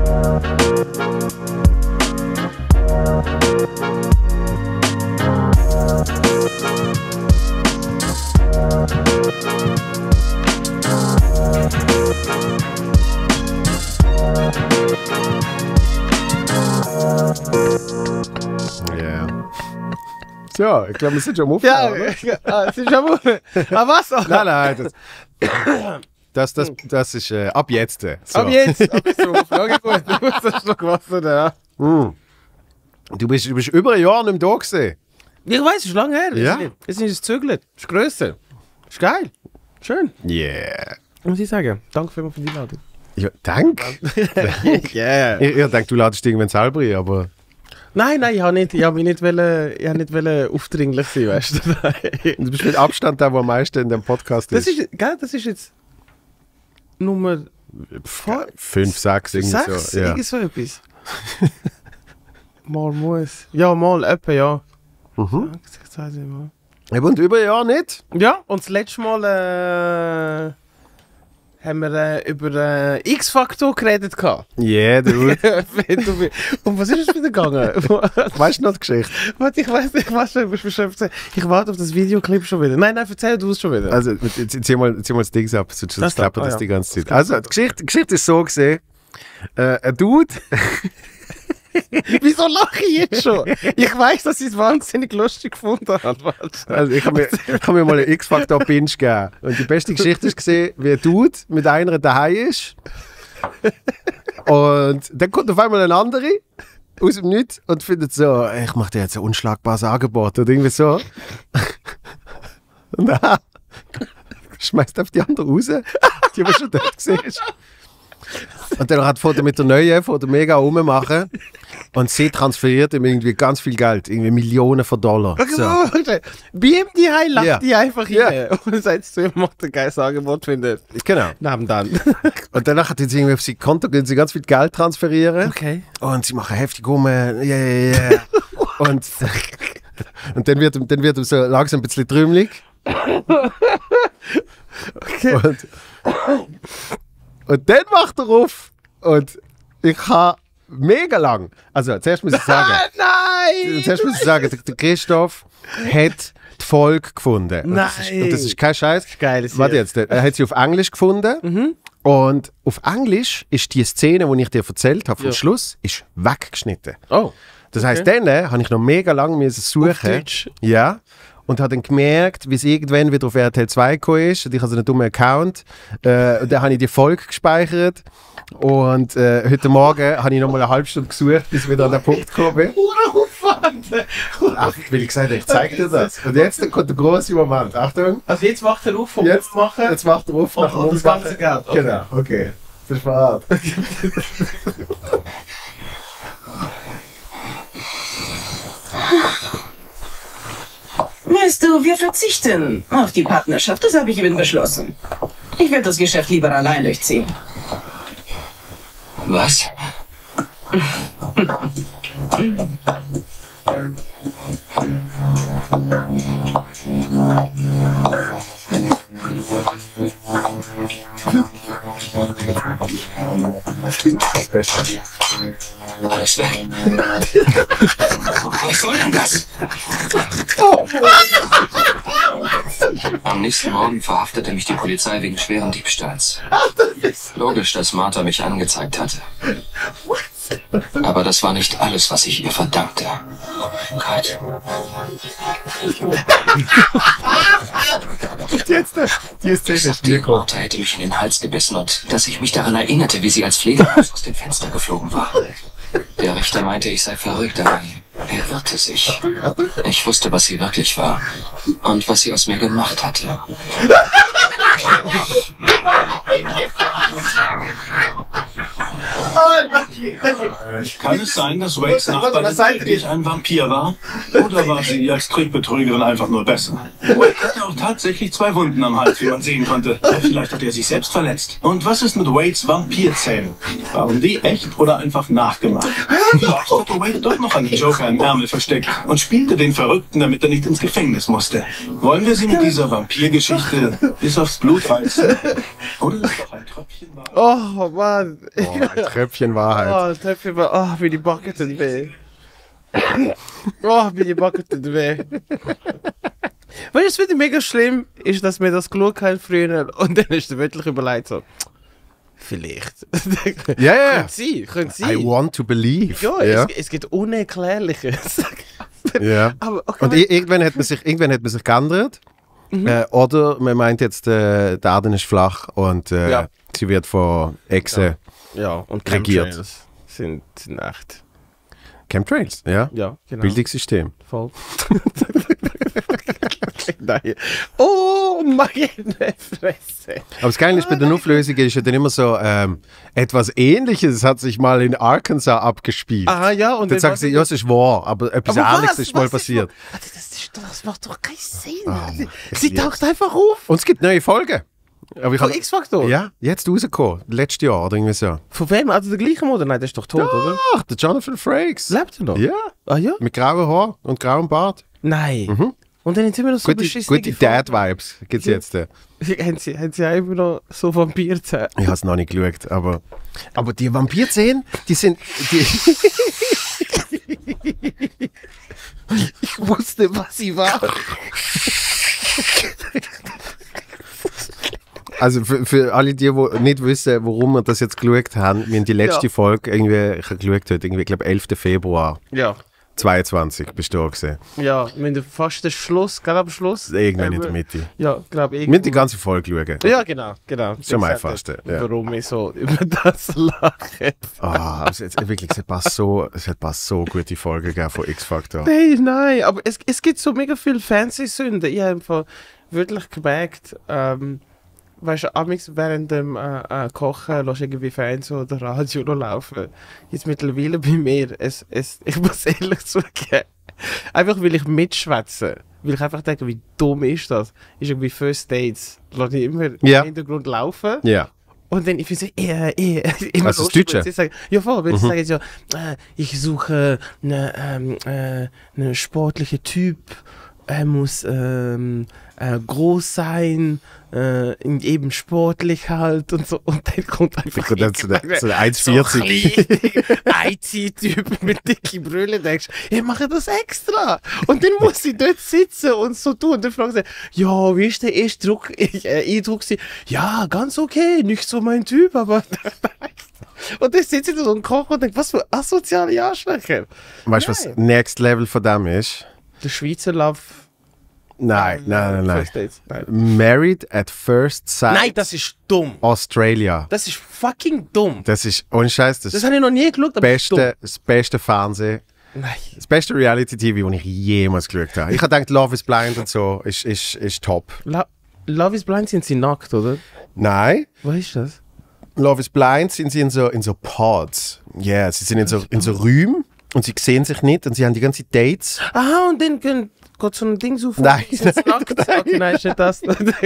So, ich glaube, wir sind schon am Aufnehmen. Ja, es ist schon mal. Ah, was? Nein, das ist ab jetzt. So. Ab jetzt? Okay, gut. Du musst das noch gewaschen, ja. Du bist über ein Jahr nicht mehr da gewesen. Ich weiß, es ist lange her. Ja. Es ist gezügelt. Es ist grösser. Ist geil. Schön. Yeah. Muss ich sagen. Danke vielmals für die Einladung. Ja, danke. Yeah. Ich denke, du ladest irgendwann selber ein, aber... Nein, ich wollte nicht aufdringlich sein, weißt du. Du bist mit Abstand der am meisten in dem Podcast ist. Das ist jetzt Nummer 5, 6, irgendwie 6, so. Ja. irgend so etwas. Mal muss. Ja, mal etwa, ja. Und über ein Jahr nicht? Ja, und das letzte Mal haben wir über X-Factor geredet. Yeah, dude. Und was ist es wieder gegangen? Weißt du noch die Geschichte? Warte, ich weiß schon. Ich warte auf das Videoclip schon wieder. Nein, erzähl du es schon wieder. Also, zieh mal das Ding ab, sonst klappert das ja. die ganze Zeit. Also, die Geschichte ist so gesehen, ein Dude... Wieso lache ich jetzt schon? Ich weiss, dass ich es wahnsinnig lustig gefunden habe. Also ich hab mir mal einen X-Factor-Binge gegeben. Und die beste Geschichte ist gesehen, wie ein Dude mit einer daheim ist. Und dann kommt auf einmal ein anderer aus dem Nichts und findet so, ich mache dir jetzt ein unschlagbares Angebot oder irgendwie so. Und dann schmeißt auf die andere raus, die aber schon dort gesehen ist. Und dann hat er mit der neuen, von der mega rummachen. Und sie transferiert ihm irgendwie ganz viel Geld, irgendwie Millionen von Dollar. Okay, So. bei ihm die Heim lacht Ja. die einfach Ja. rein. Und sagt zu ihm, macht ein geiles Angebot, findet. Genau. Neben dann. Und danach hat sie irgendwie auf sein Konto gehen sie ganz viel Geld transferieren. Okay. Und sie machen heftig rum. Yeah. Und dann wird ihm so langsam ein bisschen trümmelig. Okay. Und dann macht er auf. Und ich habe mega lang. Also, zuerst muss ich sagen. Nein! Zuerst muss ich sagen, der Christoph hat die Folge gefunden. Nein! Und das ist kein Scheiß. Geil. Warte jetzt, er hat sie auf Englisch gefunden. Und auf Englisch ist die Szene, die ich dir erzählt habe, vom Schluss, ist weggeschnitten. Oh. Das heisst, dann habe ich noch mega lange suchen. Auf Deutsch? Ja. Und habe dann gemerkt, wie es irgendwann wieder auf RTL 2 gekommen ist. Und ich habe so einen dummen Account. Und dann habe ich die Folge gespeichert. Und heute Morgen habe ich noch mal eine halbe Stunde gesucht, bis ich wieder an den Punkt gekommen bin. Ach, weil ich gesagt habe, ich zeige dir das. Und jetzt kommt der große Moment. Achtung. Also jetzt macht er auf vom Jetzt macht er auf nach und das ganze Geld. Okay. Genau, okay. Das ist verraten. Weißt du, wir verzichten auf die Partnerschaft. Das habe ich eben beschlossen. Ich werde das Geschäft lieber allein durchziehen. Was? Alles weg. Was soll denn das? Am nächsten Morgen verhaftete mich die Polizei wegen schweren Diebstahls. Logisch, dass Martha mich angezeigt hatte. Aber das war nicht alles, was ich ihr verdankte. Oh mein Gott. Die Szene ist Die Martha hätte mich in den Hals gebissen und dass ich mich daran erinnerte, wie sie als Pflegehaus aus dem Fenster geflogen war. Der Richter meinte, ich sei verrückt, aber er irrte sich. Ich wusste, was sie wirklich war und was sie aus mir gemacht hatte. Kann es sein, dass Waits Nachbarin wirklich ein Vampir war? Oder war sie als Trickbetrügerin einfach nur besser? Wade hatte auch tatsächlich 2 Wunden am Hals, wie man sehen konnte. Vielleicht hat er sich selbst verletzt. Und was ist mit Waits Vampirzähnen? Waren die echt oder einfach nachgemacht? Vielleicht hatte Wade doch noch einen Joker im Ärmel versteckt und spielte den Verrückten, damit er nicht ins Gefängnis musste. Wollen wir sie mit dieser Vampirgeschichte bis aufs Blut reißen? Oder ist doch ein Tröpfchen? Oh, Mann. Oh, ein Tröpfchen Wahrheit. Oh, Tröpfchen Wahrheit. Oh, meine Backen tun weh. Oh, meine Backen tun weh. Weißt du, was wieder mega schlimm ist, dass wir das geschaut haben früher und dann ist der wirklich überlegt so, vielleicht. Ja, ja. Könnte sein. I want to believe. Ja, es gibt Unerklärliches. Ja. Aber okay, Und irgendwann hat man sich geändert. Oder man meint jetzt, die Erde ist flach und Ja. sie wird von Echsen ja, und regiert. Chemtrails sind echt. Chemtrails, ja. Ja, genau. Bildungssystem. Voll. Nein. Oh, meine Fresse. Aber das Geile ist, bei den Auflösungen ist ja dann immer so, etwas Ähnliches hat sich mal in Arkansas abgespielt. Ah ja, und Dann sagen sie, ja, es ist wahr, aber etwas Aber Ähnliches ist mal passiert. Das macht doch keinen Sinn. ich Sie lieb's. taucht einfach auf. Und es gibt neue Folgen. Aber ich Von hab, X-Factor? ja, jetzt rausgekommen. Letztes Jahr oder irgendwie so. Von wem? Also der gleiche oder? Nein, der ist doch tot, oder? Ach, der Jonathan Frakes. Lebt er noch? Ja, Ah ja? mit grauem Haar und grauem Bart. Nein. Und dann haben sie immer noch so Gute Dad-Vibes gibt es jetzt. Haben sie auch immer noch so Vampirzähne? Ich habe es noch nicht geschaut, aber die Vampirzähne, die sind... Ich wusste, was sie war. Also für alle die nicht wissen, warum wir das jetzt geschaut haben, wir haben die letzte Folge irgendwie, ich habe geschaut heute, irgendwie, ich glaube 11. Februar Ja. 22 bist du da gesehen. Ja, wir haben fast den Schluss, gerade am Schluss. Irgendwann in der Mitte. Ja, glaube ich. Wir haben die ganze Folge schauen. Ja, genau. Das ist am einfachsten. Ja. Warum ich so über das lache. Also jetzt, wirklich, es hat paar so gute Folgen gegeben von X-Factor. Nein, aber es gibt so mega viele Fernsehsünden. Ich habe einfach wirklich gemerkt, weißt du, amigs während dem Kochen lässt irgendwie Fernsehen oder Radio noch laufen. Jetzt mittlerweile bei mir, ich muss ehrlich zugeben, einfach weil ich mitschwätze, weil ich einfach denke, wie dumm ist das, ist irgendwie First Dates, lasse ich immer im Hintergrund laufen. Ja. Und dann, ich finde so, immer Also das Deutsche? Sie sagen, ja voll, wenn sie sagen so, ich suche einen sportlichen Typ, er muss groß sein, eben sportlich halt und so. Und dann kommt einfach Dann zu der 1,40. IT-Typ mit dicken Brille, denkst ich mache das extra. Und dann muss ich dort sitzen und so tun. Und dann fragen sie, ja, wie ist der erste Eindruck? Ja, ganz okay, nicht so mein Typ, aber... Und dann sitze ich da und koche und denke, was für asoziale Arschlöcher. Weißt du, was Next Level von dem ist? Der Schweizer Love... Nein. First Dates. Nein. Married at First Sight. Nein, das ist dumm. Australia. Das ist fucking dumm. Das ist, ohne Scheiß, das Das habe ich noch nie geschaut, aber das beste Fernsehen, Nein. das beste Reality-TV, das ich jemals geschaut habe. Ich habe gedacht, Love is Blind und so ist top. Love is Blind sind sie nackt, oder? Nein, Was ist das? Love is Blind sind sie in so Pods. Ja, yeah, sie sind in so Räumen und sie sehen sich nicht und sie haben die ganzen Dates. Aha, und dann geht so ein Ding auf. Nein, Sind sie nackt? Okay, nein, ist nicht das.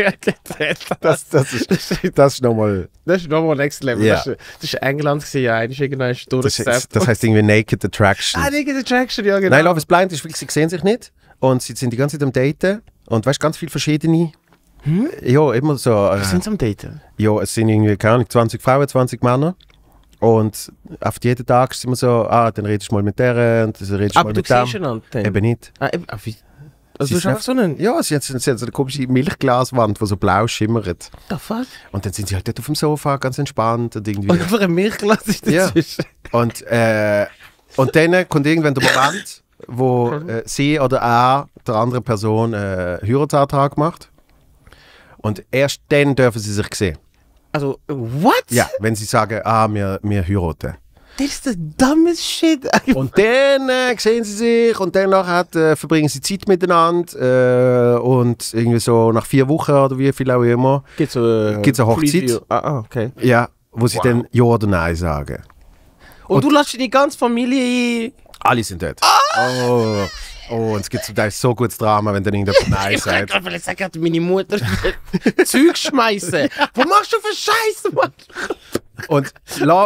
Das ist nochmal... Das ist nochmal Next Level. Ja. Das ist England gewesen, ja. Ist irgendwann durchgesetzt. Das heißt irgendwie Naked Attraction. Naked Attraction, ja genau. Nein, Love is Blind ist wirklich, sie sehen sich nicht und sie sind die ganze Zeit am Daten und weißt ganz viele verschiedene. Ja, immer so. Was sind sie am Daten? Ja, es sind irgendwie, keine Ahnung, 20 Frauen, 20 Männer. Und auf jeden Tag ist es immer so, dann redest du mal mit der und dann redest du Aber mal du mit dem. siehst einander dann? Eben nicht. Wie? Also du Sie hast einfach so einen... Ja, sie haben so eine komische Milchglaswand, die so blau schimmert. The fuck? Und dann sind sie halt dort auf dem Sofa, ganz entspannt und irgendwie... Und einfach ein Milchglas ist Ja. dazwischen. Und dann kommt irgendwann der Moment, wo sie oder er der anderen Person Heiratsantrag macht. Und erst dann dürfen sie sich sehen. Also, what? Ja, wenn sie sagen, wir heiraten. Das ist der dumbest shit. Und dann sehen sie sich und dann verbringen sie Zeit miteinander und irgendwie so nach 4 Wochen oder wie viel auch immer, Gibt's so Gibt's eine Hochzeit? Preview? Okay. ja, wo sie dann Ja oder Nein sagen. Und du lässt die ganze Familie ein. Alle sind dort. Oh, und es gibt zum Teil so gutes Drama, wenn dann irgendjemand Nein Ich kann sagt. gerade sagen, meine Mutter Zeug schmeißen. Was machst du für Scheiße, Mann? Und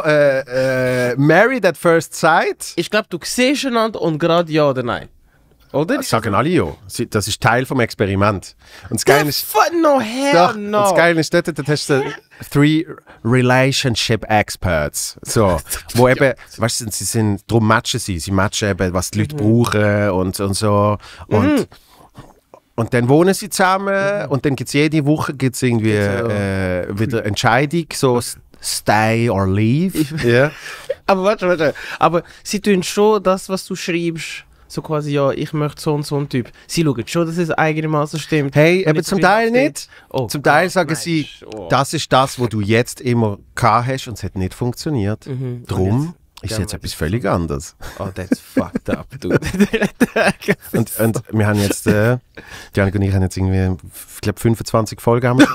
Married at First Sight, Ich glaube, du siehst einander und gerade ja oder nein. Oder? Das sagen alle ja. Das ist Teil vom Experiment. Und das Geile ist... No, hell Doch, no. und das Geile ist, dort hast du 3 Relationship Experts. So, wo eben, weißt du, sie sind, darum matchen sie. Sie matchen eben, was die Leute brauchen und so. Und dann wohnen sie zusammen und dann gibt es jede Woche irgendwie wieder Entscheidung, so stay or leave. Ja. Aber warte. Aber sie tun schon das, was du schreibst, so quasi, ja, ich möchte so und so einen Typ. Sie schauen schon, dass es einigermaßen stimmt. Hey, Und eben nicht zum so Teil viel nicht. Oh, Zum Teil sagen Mensch, sie, oh. das ist das, was du jetzt immer gehabt hast und es hat nicht funktioniert. Darum ist jetzt etwas völlig anderes. Oh, that's fucked up, dude. Und wir haben jetzt, Janik und ich haben jetzt irgendwie, ich glaube 25 Folgen haben wir.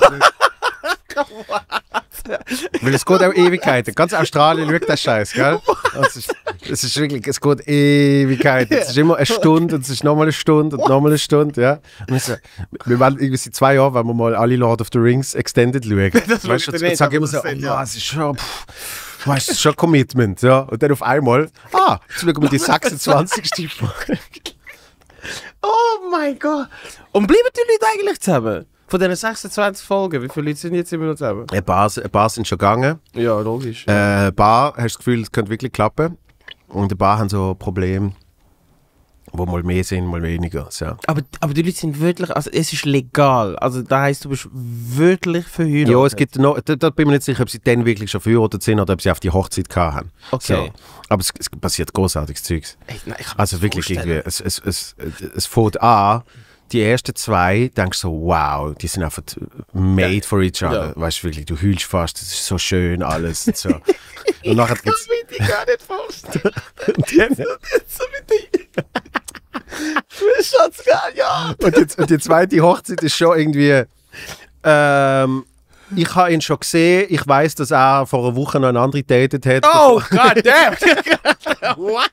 Weil es geht auch Ewigkeiten. Ganz Australien schaut das Scheiß, gell? Es ist wirklich, es geht Ewigkeiten. Es ist immer eine Stunde und es ist nochmal eine Stunde und nochmal eine Stunde, ja. Und wir wollen irgendwie seit 2 Jahren, wenn wir mal alle Lord of the Rings Extended schauen. Weißt du, und sage immer so, es ist schon, weißt du, es ist schon Commitment, ja. Und dann auf einmal, jetzt schauen wir die 26. Folge. Oh mein Gott. Und bleiben die Leute eigentlich zusammen? Von diesen 26 Folgen, wie viele Leute sind jetzt immer noch zusammen? Ein paar sind schon gegangen. Ja, logisch. Ein paar hast du das Gefühl, es könnte wirklich klappen. Und ein paar haben so Probleme, wo mal mehr sind, mal weniger. So. Aber die Leute sind wirklich, also es ist legal. Also das heisst, du bist wirklich verheiratet. Ja, es gibt noch, da bin ich mir nicht sicher, ob sie dann wirklich schon verheiratet sind oder ob sie auf die Hochzeit gehabt haben. Okay. So. Aber es passiert großartiges Zeugs. Ey, nein, ich kann mir Also das wirklich vorstellen. irgendwie, es fängt an, die ersten 2 denkst so, wow, die sind einfach made for each other. Ja. Weißt du, wirklich, du heulst fast, das ist so schön alles. Und, so. Und nachher gibt's... Ich kann mir gar nicht vorstellen. so mit dir. Du bist Schatz, ja. Und die zweite Hochzeit ist schon irgendwie... ich habe ihn schon gesehen, ich weiß, dass er vor einer Woche noch eine andere datet hat. Oh, god damn. What?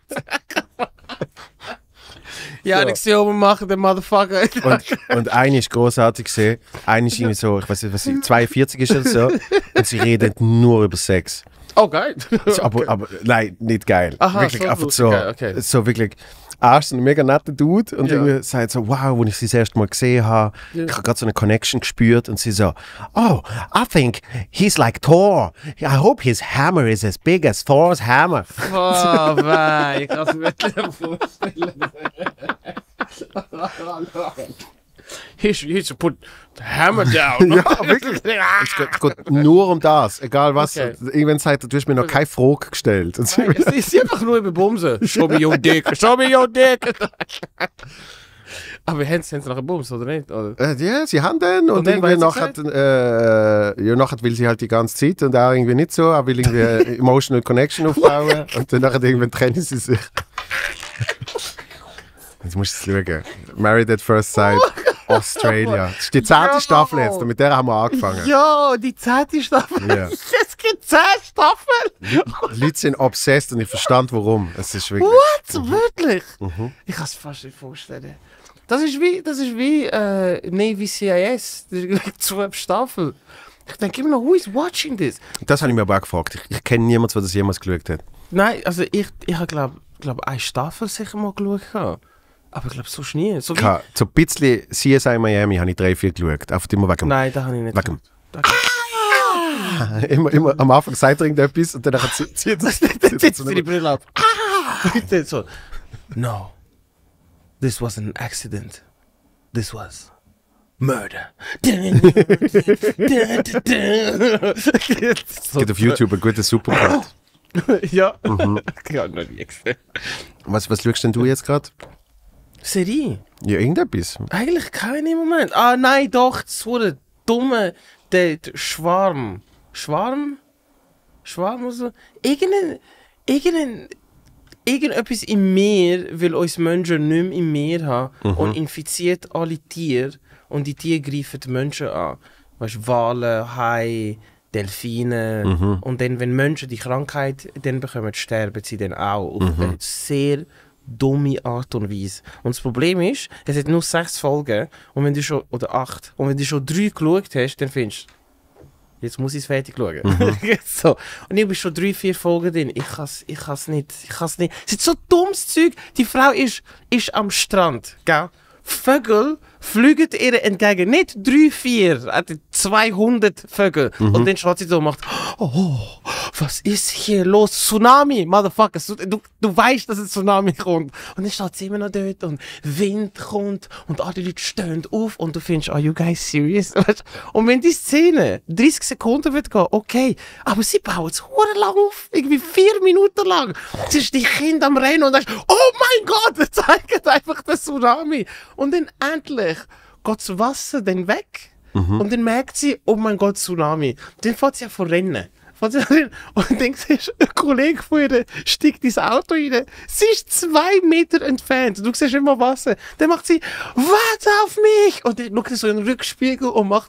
Ja, So. ich sehe oben machen, den Motherfucker. Und eine ist großartig gesehen, eine ist irgendwie so, ich weiß nicht, was sie 42 ist oder so, und sie redet nur über Sex. Oh, geil. So, aber nein, nicht geil. Aha, wirklich so einfach gut, so, okay. so wirklich. Er ist ein mega netter Dude und Ja. irgendwie sagt so, wow, als ich sie das erste Mal gesehen habe, ich habe gerade so eine Connection gespürt und sie so, oh, I think he's like Thor. I hope his hammer is as big as Thor's hammer. Oh, nein, ich kann es mir nicht vorstellen. He should put the hammer down. Ja, wirklich. Es geht nur um das, egal was. Okay. Irgendwann sagt er, du hast mir noch keine Frage gestellt. Und sie, Es ist einfach nur über Bumsen. Show me your dick. Show me your dick. Aber haben sie nachher Bums, oder nicht? Oder? ja, sie haben den und dann, irgendwie was hat nachher, ja, nachher will sie halt die ganze Zeit und er irgendwie nicht so. Er will irgendwie eine emotional connection aufbauen und dann nachher irgendwann trennen sie sich. Jetzt musst du es schauen. Married at First Sight, Australia. Das ist die 10. Ja. Staffel jetzt und mit der haben wir angefangen. Ja, die 10. Staffel. Ja. Es gibt 10 Staffeln. Leute sind obsessed und ich verstand warum. Es ist wirklich... What? Wirklich? Mhm. Ich kann es fast nicht vorstellen. Das ist wie Navy CIS. Das ist gleich 12 Staffeln. Ich denke immer noch, who is watching this? Das habe ich mir aber auch gefragt. Ich kenne niemanden, der das jemals geschaut hat. Nein, also ich habe glaube eine Staffel sicher mal geschaut. Aber ich glaube, so nie. So Ich habe so ein bisschen CSI Miami habe ich 3-4 geschaut. Einfach immer wegen... Nein, das habe ich nicht. Wegen- Da- Immer am Anfang sagt er irgendetwas und dann zieht er Zieht sie die Brille ab. So. No. This was an accident. This was murder. Es gibt auf YouTube einen guten Supercut. Ja. Ich habe noch nie gesehen. Was schaust denn du jetzt gerade? Serie? Ja, irgendetwas. Eigentlich keine im Moment. Ah, nein, doch. Das wurde dumme. Der Schwarm. Schwarm oder so? Irgendetwas im Meer will uns Menschen nicht mehr im Meer haben und infiziert alle Tiere und die Tiere greifen die Menschen an. Weißt du, Wale, Haie, Delfine. Und dann, wenn Menschen die Krankheit dann bekommen, sterben sie dann auch. Auf eine sehr dumme Art und Weise. Und das Problem ist, es hat nur 6 Folgen und wenn du schon, oder 8, und wenn du schon 3 geschaut hast, dann findest du, jetzt muss ich es fertig schauen. So. Und ich bin schon 3-4 Folgen drin. Ich kann's nicht. Es ist so dummes Zeug. Die Frau ist am Strand, gell? Vögel fliegen ihr entgegen. Nicht 3-4, 200 Vögel. Und dann schaut sie so und macht, oh, was ist hier los? Tsunami, Motherfucker. Du weißt, dass ein Tsunami kommt. Und dann steht sie immer noch dort und Wind kommt und alle Leute stehen auf und du findest, are you guys serious? Und wenn die Szene 30 Sekunden wird gehen, okay, aber sie bauen es hure lang auf, irgendwie 4 Minuten lang. Sie ist die Kinder am Rennen und dann ist, oh mein Gott, zeigt einfach den Tsunami. Und dann endlich geht das Wasser dann weg und dann merkt sie, oh mein Gott, Tsunami. Dann fährt sie ja von Rennen. Und dann siehst du, ein Kollege von ihr steigt ins Auto rein. Sie ist 2 Meter entfernt. Du siehst immer Wasser. Dann macht sie, warte auf mich! Und dann schaut sie so in den Rückspiegel und macht...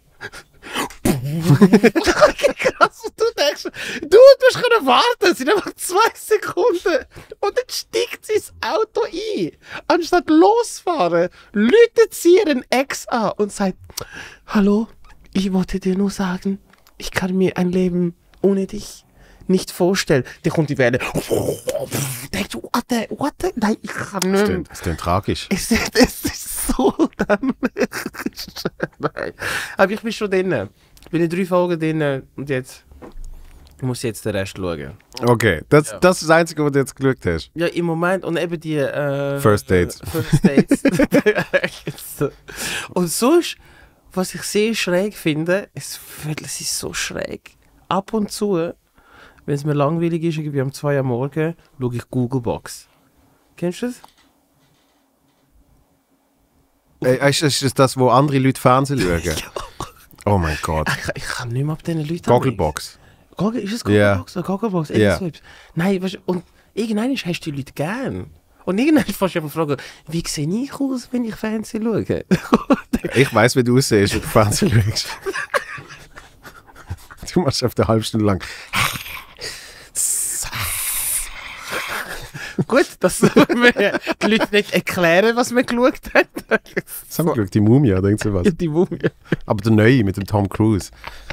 Krass, du denkst, du hast können warten, es sind einfach 2 Sekunden. Und dann steigt sie ins Auto ein. Anstatt losfahren, läutet sie ihren Ex an und sagt, hallo, ich wollte dir nur sagen, ich kann mir ein Leben ohne dich nicht vorstellen. Dann kommt die Welle. Denkst du, what the? Nein, ich kann nicht mehr. Das ist denn tragisch. Es ist so dämlich. Nein. Aber ich bin schon drin. Ich bin in 3 Folgen drin und jetzt muss ich jetzt den Rest schauen. Okay, das ist das Einzige, was du jetzt geschaut hast. Ja, im Moment. Und eben die... First Dates. First Dates. Und sonst, was ich sehr schräg finde, es ist so schräg. Ab und zu, wenn es mir langweilig ist, irgendwie um 2 Uhr morgens, schaue ich Googlebox. Kennst du das? Ist das, wo andere Leute Fernsehen schauen? Oh mein Gott. Ich kann nicht mehr ab diesen Leuten. Gogglebox. Ist es Gogglebox? Ja. Oder Gogglebox? Ja. Nein, weißt du, und irgendwann hast du die Leute gern. Und irgendwann fängst du fragen, wie sehe ich aus, wenn ich Fernsehen schaue? Ich weiss, wie du aussiehst, wenn du Fernsehen schaust. Du machst auf eine halbe Stunde lang. Gut, dass wir die Leute nicht erklären, was wir geschaut haben. Was haben wir geschaut? Die Mumie oder irgend sowas? Ja, die Mumie. Aber der Neue mit dem Tom Cruise.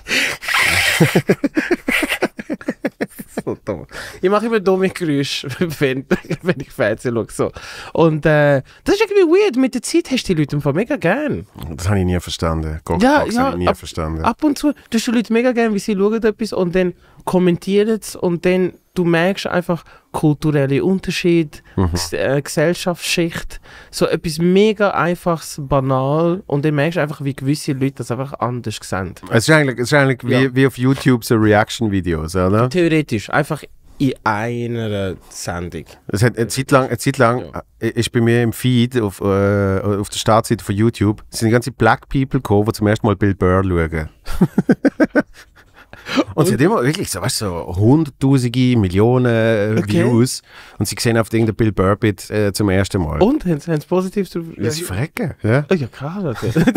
So dumm. Ich mache immer dumme Geräusche, wenn ich Fernsehen schaue. So. Und das ist irgendwie weird. Mit der Zeit hast du die Leute im Fall mega gern. Das habe ich nie verstanden. Gogglebox habe ich nie verstanden. Ab und zu tust du Leute mega gern, wie sie schauen etwas und dann kommentieren es und dann du merkst einfach kulturelle Unterschiede, Gesellschaftsschicht, so etwas mega einfaches, banal und dann merkst du einfach, wie gewisse Leute das einfach anders sehen. Es ist eigentlich wie auf YouTube so Reaction-Videos, oder? Theoretisch, einfach in einer Sendung. Es hat eine Zeit lang ist bei mir im Feed auf der Startseite von YouTube sind die ganze Black People gekommen, die zum ersten Mal Bill Burr schauen. Und sie hat immer wirklich so, weißt du, so hunderttausende, Millionen Views und sie sehen auf irgendein Bill Burr-Bit zum ersten Mal. Und? Haben sie positiv drauf? Ja, sie verrecken, ja. Oh ja, klar.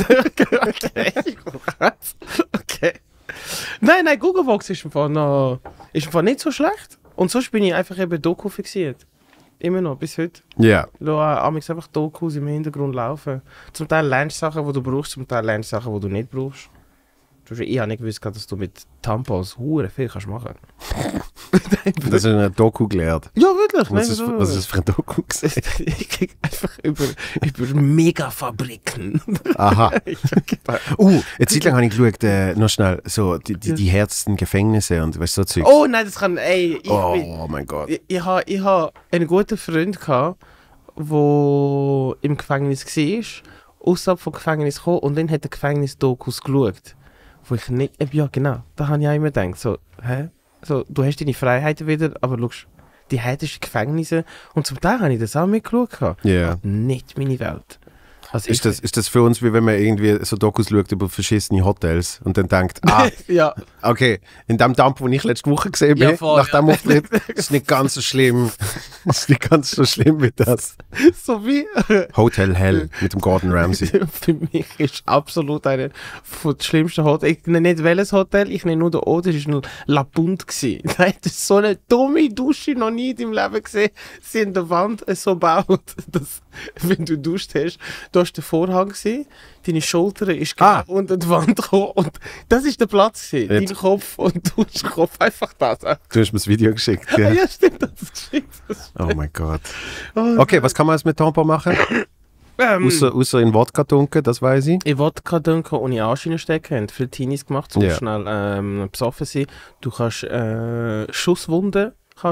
Okay. Nein, Googlebox ist im Fall nicht so schlecht. Und sonst bin ich einfach eben Doku fixiert. Immer noch, bis heute. Ja. Lass einfach Dokus im Hintergrund laufen. Zum Teil lernst du Sachen, die du brauchst, zum Teil lernst du Sachen, die du nicht brauchst. Ich habe nicht gewusst, dass du mit Tampons hure viel kannst machen. Das ist eine Doku gelernt. Ja, wirklich. Was ist das für ein Doku gesehen? Ich krieg einfach über Megafabriken. Aha. Eine Zeit lang habe ich geschaut, noch schnell, so die härtesten Gefängnisse und weißt du, so Zeug. Oh nein, das kann, Oh mein Gott. Ich ha einen guten Freund gehabt, der im Gefängnis war, außerhalb vom Gefängnis kam und dann hat er Gefängnis-Dokus geschaut. Wo ich nicht, ja genau, da habe ich auch immer gedacht, so, so, du hast deine Freiheiten wieder, aber schau, die härtesten Gefängnisse, und zum Teil habe ich das auch mitgeschaut. Yeah. Nicht meine Welt. Also ist das für uns, wie wenn man irgendwie so Dokus schaut über verschissene Hotels und dann denkt, ja. Okay, in dem Dump, den ich letzte Woche gesehen bin, nach dem Auftritt, ist nicht ganz so schlimm. Ist nicht ganz so schlimm wie das. So wie Hotel Hell mit dem Gordon Ramsay. Für mich ist absolut eine von den schlimmsten Hotels. Ich nenne nicht welches Hotel, ich nenne nur den Ort, das war ein La Punt. Nein, das ist so eine dumme Dusche noch nie in deinem Leben gesehen. Sie haben die Wand so gebaut, dass, wenn du duscht hast, da war der Vorhang, deine Schulter ist genau unter die Wand gekommen und das war der Platz, dein Kopf und du hast den Kopf einfach da. Du hast mir das Video geschickt. Ja, ja stimmt, das ist geschickt. Oh mein Gott. Okay, was kann man jetzt mit Tampon machen? Außer in Wodka tunken, das weiß ich. In Wodka tunken ohne Anschein stecken, haben viele Teenies gemacht, um schnell besoffen sein. Du kannst Schusswunden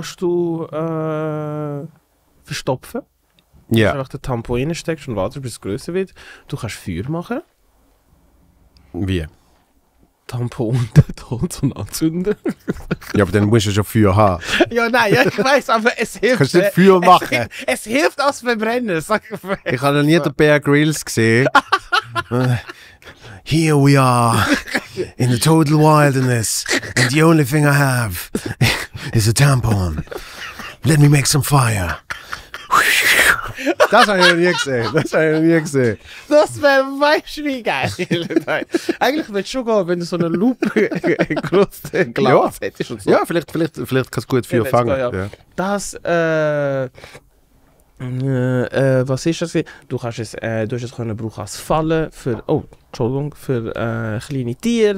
verstopfen. Du kannst einfach den Tampon reinsteckst und wartest, bis es grösser wird. Du kannst Feuer machen. Wie? Tampon unter Tod und anzünden. Ja, aber dann musst du schon Feuer haben. Ja, nein, ja, ich weiss, aber es hilft. Kannst du nicht Feuer machen? Es hilft als Verbrennen, sag ich mal. Ich habe noch nie den Bear Grylls gesehen. Here we are, in the total wilderness, and the only thing I have is a tampon. Let me make some fire. Das habe ich noch nie gesehen. Das wäre, weißt du, wie geil. Eigentlich würde es schon gehen, wenn du so eine Lupe großes Glas hättest und so. Ja, vielleicht kannst du gut Feuer fangen. Ja. Das, was ist das? Du hast es können brauchen als Falle für, für kleine Tiere.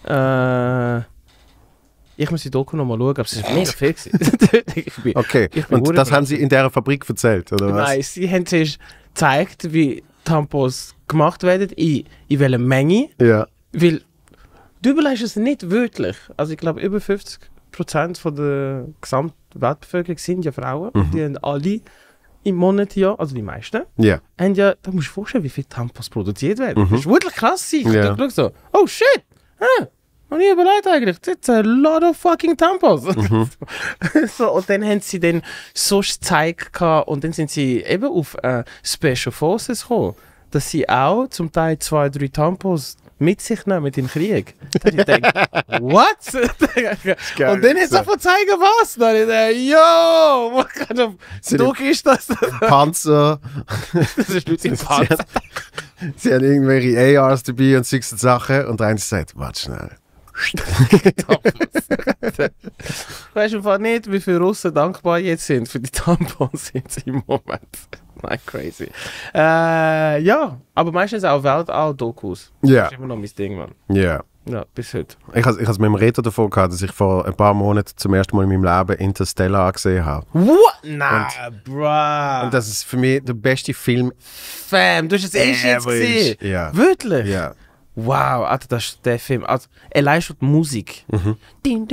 Ich muss die Doku noch mal schauen, aber es ist mega viel gewesen. Okay, und das haben Sie in dieser Fabrik erzählt, oder was? Nein, sie haben zuerst gezeigt, wie Tampons gemacht werden, in welcher Menge. Ja. Weil, du überlegst es nicht wirklich. Also ich glaube, über 50% von der gesamten Weltbevölkerung sind ja Frauen. Die haben alle im Monat, also die meisten, haben ja, da musst du dir vorstellen, wie viele Tampons produziert werden. Das ist wirklich krass. Ich habe so, oh shit, noch nie überlegt eigentlich, that's a lot of fucking Tampons. So, und dann haben sie dann so gezeigt und dann sind sie eben auf Special Forces gekommen, dass sie auch zum Teil 2-3 Tampons mit sich nehmen in den Krieg. Dann ich denke, what? Und dann hat sie einfach zeigen, was. Dann ich denke, yo, what kind of Druck ist das? Panzer. Das ist nicht ein Panzer. Sie haben irgendwelche ARs dabei und solche Sachen und einer sagt, warte schnell. Weißt du einfach nicht, wie viele Russen dankbar jetzt sind für die Tampons jetzt im Moment. Nein, crazy. Ja, aber meistens auch Weltall-Dokus. Ja. Das ist immer noch mein Ding, Mann. Ja. Ja, bis heute. Ich habe es mit dem Reto davon gehabt, dass ich vor ein paar Monaten zum ersten Mal in meinem Leben Interstellar gesehen habe. What? Nein, bruh. Und das ist für mich der beste Film. Fam, du hast es erst jetzt gesehen? Ja. Wirklich? Ja. Wow, Alter, das ist der Film. Also, allein schon die Musik. Ein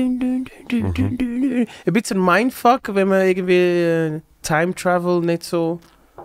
bisschen Mindfuck, wenn man irgendwie Time Travel nicht so...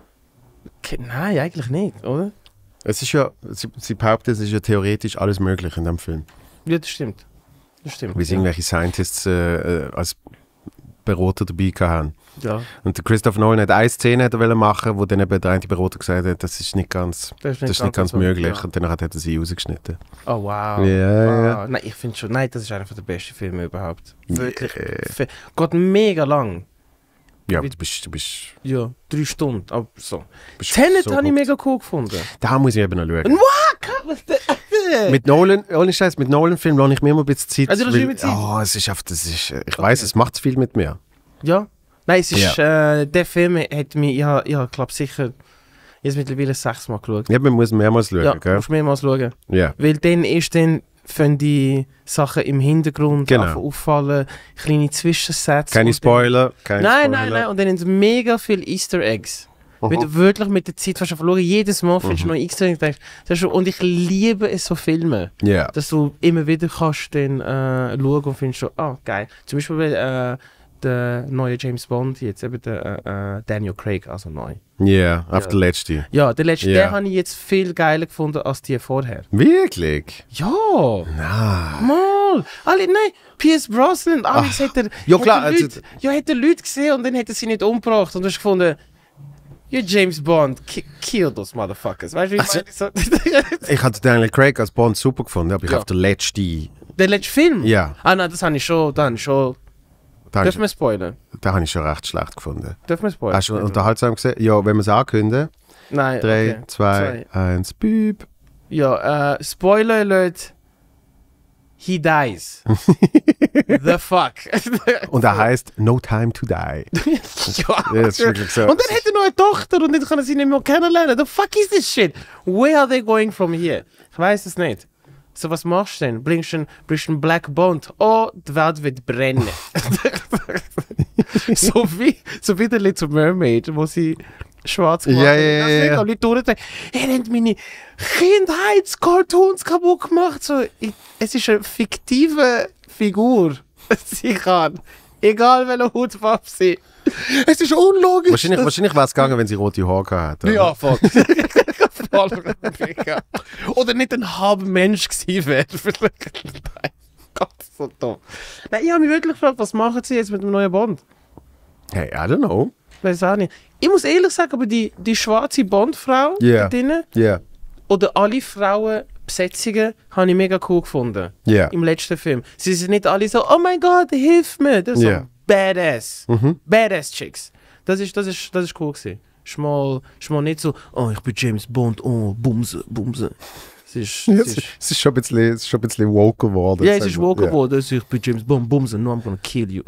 Nein, eigentlich nicht, oder? Es ist ja, sie behaupten, es ist ja theoretisch alles möglich in dem Film. Ja, das stimmt. Wie sie irgendwelche Scientists als Berater dabei haben. Ja. Und der Christopher Nolan hat eine Szene machen, wo dann eben der eine Berater gesagt hat, das ist nicht ganz, möglich. Ja. Und danach hat er sie rausgeschnitten. Oh wow. Ja. Nein, ich finde schon, das ist einer der besten Filme überhaupt. Wirklich. Geht mega lang. Ja, du bist... Ja, 3 Stunden, aber so. Tenet habe ich mega cool gefunden. Da muss ich eben noch schauen. Was? Mit Nolan, ohne Scheiß, mit Nolan-Filmen lasse ich mir immer ein bisschen Zeit. Also, weil, Zeit? Ich weiss, es macht viel mit mir. Ja. Nein, es ist, der Film hat mich, ich glaube sicher, jetzt mittlerweile 6 Mal geschaut. Ja, man muss mehrmals schauen, ja, gell? Musst mehrmals schauen. Ja. Weil dann fangen die Sachen im Hintergrund auffallen, kleine Zwischensätze. Keine Spoiler. Nein. Und dann haben sie mega viele Easter Eggs. Wenn du wirklich mit der Zeit schauen, jedes Mal findest du noch Easter Eggs. Und ich liebe es so Filme, dass du immer wieder kannst dann schauen und findest so, geil. Zum Beispiel der neue James Bond, jetzt eben der Daniel Craig, also neu. Ja, auf der letzte. Ja, der letzte, den habe ich jetzt viel geiler gefunden als die vorher. Wirklich? Ja! Nein. Mal! Nein, Pierce Brosnan, Alex hat er... Ja klar, hat er Leute gesehen und dann hat er sie nicht umgebracht und du hast gefunden, James Bond, kill those motherfuckers. Weißt du, wie ich meine? Ich hatte Daniel Craig als Bond super gefunden, aber ich auf der letzte... Der letzte Film? Ja. Nein, das habe ich schon... Dürfen wir spoilern? Da habe ich schon recht schlecht gefunden. Dürfen wir spoilern? Hast du unterhaltsam gesehen? Ja, wenn wir es ankündigen. Nein, 3, 2, 1, Piep. Ja, Spoiler Alert. he dies. The fuck. Und er heißt No Time to Die. Ja. Ja, ist wirklich so. Und dann hat er noch eine Tochter und dann kann er sie nicht mehr kennenlernen. The fuck is this shit? Where are they going from here? Ich weiß es nicht. So, was machst du denn? Bringst du einen Black Bond? Oh, die Welt wird brennen. so wie der Little Mermaid, wo sie schwarz gemacht hat. Ja. Leute durchdrehen. Er hat meine Kindheitscartoons kaputt gemacht. So, es ist eine fiktive Figur. Sie kann. Egal welche Hautfarbe sie. Es ist unlogisch. Wahrscheinlich wäre es gegangen, wenn sie rote Haare hatte. Ja, voll. Oder nicht ein halber Mensch gewesen wäre. Nein, Gott, so dumm. Nein, ich habe mich wirklich gefragt, was machen sie jetzt mit dem neuen Bond? Hey, I don't know. Weiß auch nicht. Ich muss ehrlich sagen, aber die schwarze Bond-Frau Yeah. da drinnen, Yeah. oder alle Frauenbesetzungen, habe ich mega cool gefunden. Yeah. Im letzten Film. Sie sind nicht alle so, oh mein Gott, hilf mir. Das ist Yeah. so badass. Badass Chicks. Das ist cool gewesen. Schmal nicht so, oh, ich bin James Bond, oh, Bumse. Es ist schon ein bisschen woke geworden. ja, es ist sagen wir. woke geworden. Ich bin James Bond, Bumse, no, I'm gonna kill you.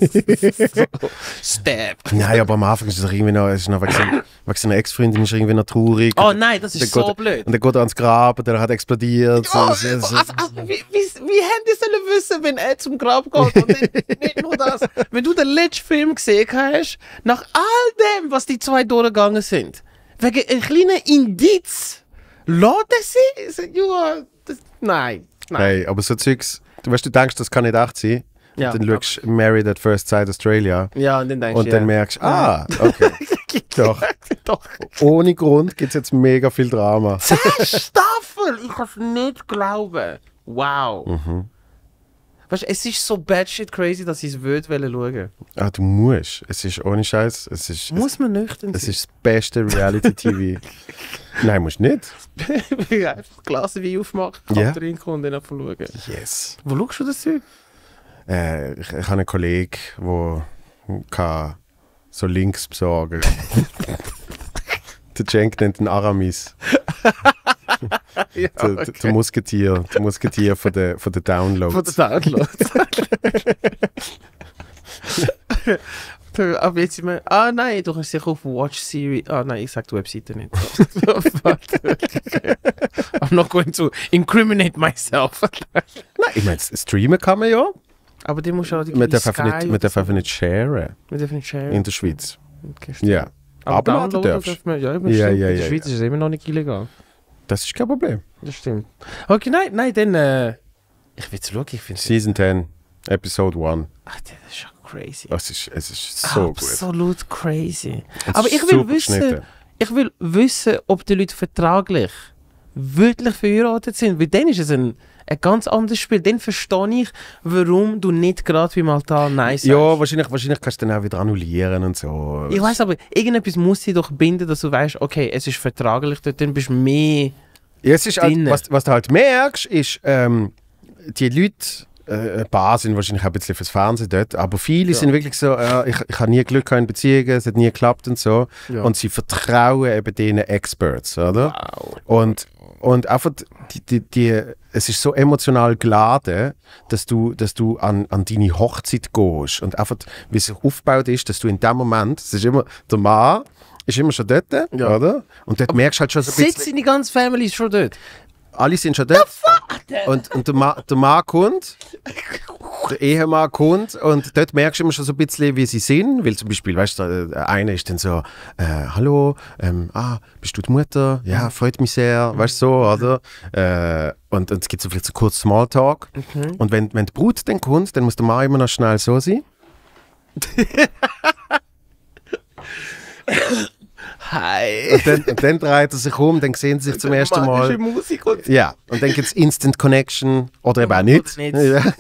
Stab. Nein, aber am Anfang ist es irgendwie noch, wegen seiner Ex-Freundin ist er irgendwie noch traurig. Oh nein, das ist so blöd. Und dann geht er ans Grab, der hat explodiert. Oh, wie hätten die sollen wissen, wenn er zum Grab geht? Und nicht nur das. Wenn du den letzten Film gesehen hast, nach all dem, was die zwei durchgegangen sind, wegen einem kleinen Indiz, lässt er sie? Ja, nein. Hey, aber so Zeugs, du denkst, das kann nicht echt sein. Ja, Dann schaust du Married at First Sight Australia ja, und dann denkst und du, dann merkst du, okay. Doch. Doch. Ohne Grund gibt es jetzt mega viel Drama. 10 Staffeln! Ich kann es nicht glauben. Wow. Weißt du, es ist so bad shit crazy, dass ich es schauen. Ah, du musst. Es ist ohne Scheiß. Muss man nüchtern Es sein? ist das beste Reality-TV. Nein, musst nicht. Einfach das Glas wie aufmachen, Ja. trinken und dann einfach schauen. Yes. Wo schaust du das Zeug? Ich habe einen Kollegen, der so Links besorgen kann. Der Cenk nennt ihn Aramis. Ja, Der Musketier von der Downloads. Von der Downloads. Aber jetzt sind wir... Ah nein, du kannst sicher auf Watch Series... Ah nein, ich sag die Webseite nicht. I'm not going to incriminate myself. Nein, ich meine, streamen kann man ja. Aber die musst du auch die Man darf einfach nicht sharen Wir dürfen nicht sharen. in der Schweiz. Okay, stimmt. Ja. Aber Aber downloaden darfst. darf man, ja, Ja, stimmt. ja, In ja, der Schweiz ja. ist es immer noch nicht illegal. Das ist kein Problem. Das stimmt. Okay, nein, dann... ich will schauen, ich finde es... Season 10, Episode 1. Ach, das ist schon crazy. Es ist so gut. Absolut crazy. Es Aber ist ich will super wissen... geschnitten. Ich will wissen, ob die Leute vertraglich wirklich verheiratet sind. Weil dann ist es ein ganz anderes Spiel. Dann verstehe ich, warum du nicht gerade beim Altar Nein sagst. Ja, wahrscheinlich kannst du dann auch wieder annullieren und so. Ich weiss, aber irgendetwas muss dich doch binden, dass du weißt, okay, es ist vertraglich, dann bist du mehr... Ja, es ist halt, drinnen. was du halt merkst, ist, die Leute, ein paar sind wahrscheinlich auch ein bisschen fürs Fernsehen dort, aber viele sind wirklich so, ich habe nie Glück in Beziehungen, es hat nie geklappt und so. Ja. Und sie vertrauen eben diesen Experts, oder? Wow. Und einfach, es ist so emotional geladen, dass du an deine Hochzeit gehst. Und einfach, wie es aufgebaut ist, dass du in dem Moment, es ist immer, der Mann ist immer schon dort, Ja. oder? Und dort merkst du halt schon so ein bisschen... Sitzt die ganze Family schon dort? Alle sind schon dort. Und der Mann kommt, der Ehemann kommt und dort merkst du immer schon so ein bisschen, wie sie sind. Weil zum Beispiel, weißt du, der eine ist dann so, hallo, bist du die Mutter? Ja, freut mich sehr, weißt du, so, oder? Und es gibt so vielleicht so kurz Smalltalk. Und wenn die Brut dann kommt, dann muss der Mann immer noch schnell so sein. Hi. Und dann dreht er sich um, dann sehen sie sich zum ersten Mal. Musik und... Ja, und dann gibt es Instant Connection oder eben auch nicht. Oder nicht.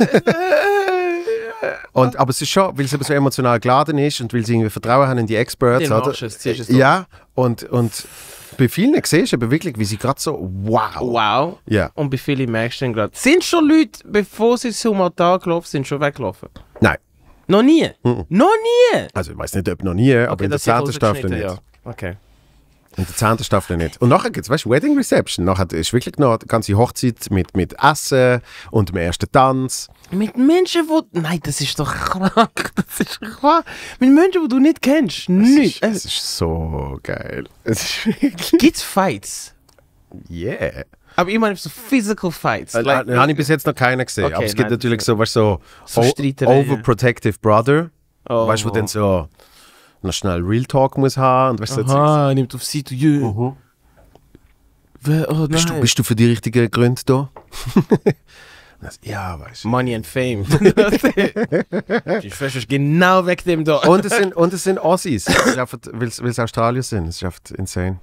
Ja. Aber es ist schon, weil es eben so emotional geladen ist und weil sie irgendwie Vertrauen haben in die Experts. Den Oder? machst du es, ziehst es durch. Ja, und bei vielen siehst du eben wirklich, wie sie gerade so, wow. Wow. Ja. Und bei vielen merkst du dann gerade, sind schon Leute, bevor sie zum Altar gelaufen sind, schon weggelaufen? Nein, Noch nie? Noch nie? also ich weiß nicht, ob noch nie, aber in der das ist 10. Staffel rausgeschnitten, nicht. ja. Okay. In der 10. Staffel nicht. Und nachher gibt es, weißt du, Wedding Reception. Nachher ist wirklich noch die ganze Hochzeit mit Essen und dem ersten Tanz. Mit Menschen, wo... Nein, das ist doch krank. Das ist krank. Mit Menschen, die du nicht kennst. Nicht. Es ist so geil. Es ist wirklich... Gibt's Fights? Yeah. Aber ich meine so Physical Fights. Habe ich bis jetzt noch keinen gesehen. Okay, aber es gibt nein, natürlich so, weißt, so Streitereien. overprotective brother. Oh. Weißt du, wo dann so noch schnell Real Talk muss haben. Und weißt, so Aha, nimmt auf sie, du Jö. Oh nein. bist du für die richtigen Gründe da? Ja, weißt du. Money and Fame. Die Schwester ist genau weg dem da. Und es sind Aussies, weil es Australier sind. Es ist einfach insane.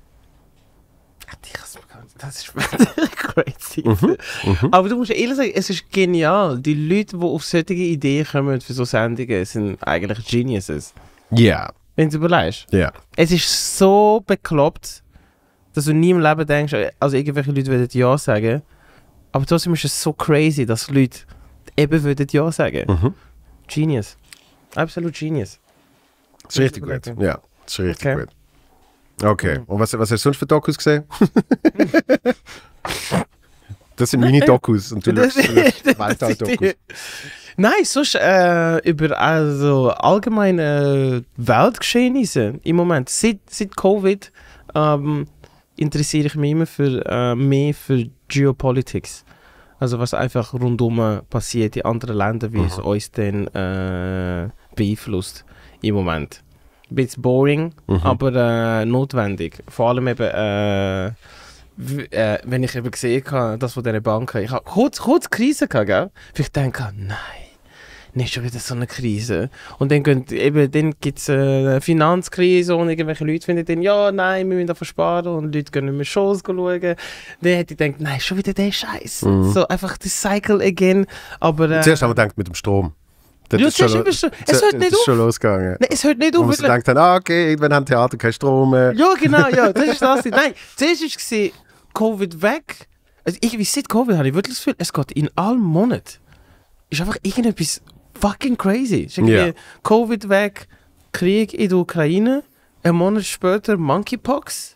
Das ist wirklich crazy. Aber du musst ehrlich sagen, es ist genial. Die Leute, die auf solche Ideen kommen für so Sendungen, sind eigentlich Geniuses. Ja. Wenn du überlegst. Ja. Es ist so bekloppt, dass du nie im Leben denkst, also irgendwelche Leute würden Ja sagen, aber trotzdem ist es so crazy, dass Leute eben würden Ja sagen. Genius. Absolut Genius. Das ist richtig gut. Ja, das ist richtig Okay. gut. Okay. Und was hast du sonst für Dokus gesehen? Das sind meine Dokus und du schaust Weltall-Dokus. Nein, sonst über also allgemeine Weltgeschehnisse im Moment. Seit Covid interessiere ich mich immer mehr für Geopolitics. Also was einfach rundum passiert in anderen Ländern, wie es uns dann beeinflusst im Moment. Ein bisschen boring, aber notwendig. Vor allem eben, wenn ich eben gesehen habe, das von diesen Banken. Ich habe kurz Krise gehabt, gell? Ich denke, nein, nicht schon wieder so eine Krise. Und dann gibt es eine Finanzkrise und irgendwelche Leute finden dann, ja, nein, wir müssen davon sparen und Leute gehen nicht mehr Shows schauen. Dann hätte ich gedacht, nein, schon wieder der Scheiß. So einfach das Cycle again. Aber, Zuerst haben wir gedacht mit dem Strom. Das Ja, ist schon, es hört nicht ist auf. schon losgegangen. Nein, es hört nicht Wo auf. man so denkt, okay, irgendwann haben Theater keinen Strom mehr. Ja, genau, ja, das ist das. Nein, zuerst war Covid weg. Also irgendwie seit Covid habe ich wirklich das Gefühl, es geht in allen Monaten. Ist einfach irgendetwas fucking crazy. Ist irgendwie Ja. Covid weg, Krieg in der Ukraine, ein Monat später Monkeypox.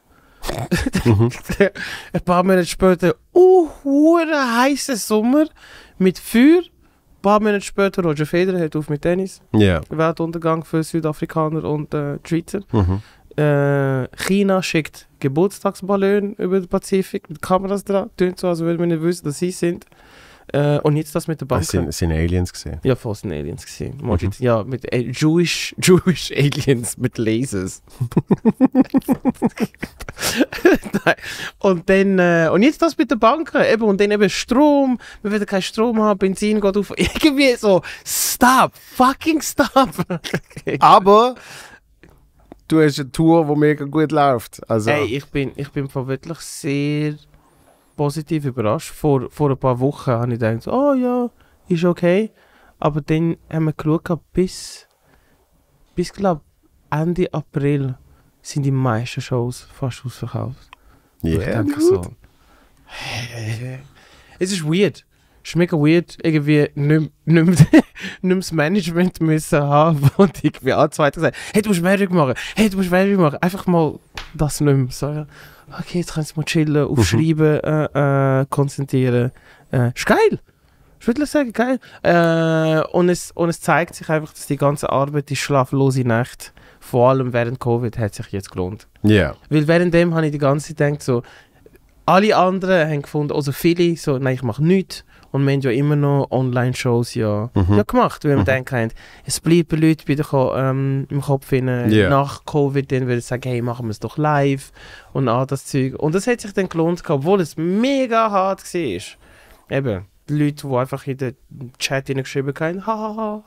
Ein paar Monate später, heißer Sommer mit Feuer. Ein paar Monate später, Roger Federer hört auf mit Tennis. Ja. Weltuntergang für Südafrikaner und Schweizer. China schickt Geburtstagsballon über den Pazifik mit Kameras dran. Tönt so, als würde man nicht wissen, dass sie sind. Und jetzt das mit der Bank. Es sind Aliens gesehen. Ja, voll sind Aliens gesehen. Ja, mit Jewish Aliens mit Lasers. Nein. Und dann und jetzt das mit den Banken. Eben, und dann eben Strom. Wir werden keinen Strom haben, Benzin geht auf. Irgendwie so, stop, fucking stop. Aber du hast eine Tour, die mega gut läuft. Also, Hey, ich bin wirklich sehr positiv überrascht. Vor ein paar Wochen habe ich gedacht, oh ja, ist okay. Aber dann haben wir geschaut, bis glaube Ende April sind die meisten Shows fast ausverkauft. Ich yeah, denke gut. so, es ist weird. Es ist mega weird, irgendwie nicht mehr das Management müssen haben, und irgendwie anzweifelt gesagt, hey, du musst Werbung machen, einfach mal das nicht mehr. So, ja. Okay, jetzt kannst du mal chillen, auf Schreiben konzentrieren. Ist geil. Ich würde sagen, geil. Und es zeigt sich einfach, dass die ganze Arbeit, die schlaflose Nacht, vor allem während Covid, hat sich jetzt gelohnt. Ja. Weil währenddem habe ich die ganze Zeit gedacht, so, alle anderen haben gefunden, also viele, so, nein, ich mache nichts. Und wir haben ja immer noch Online-Shows ja gemacht, weil wir denken, es bleiben Leute wieder im Kopf hinein. Yeah. Nach Covid dann würde ich sagen, hey, machen wir es doch live und all das Zeug. Und das hat sich dann gelohnt, obwohl es mega hart war. Eben, die Leute, die einfach in den Chat hineingeschrieben haben, ha.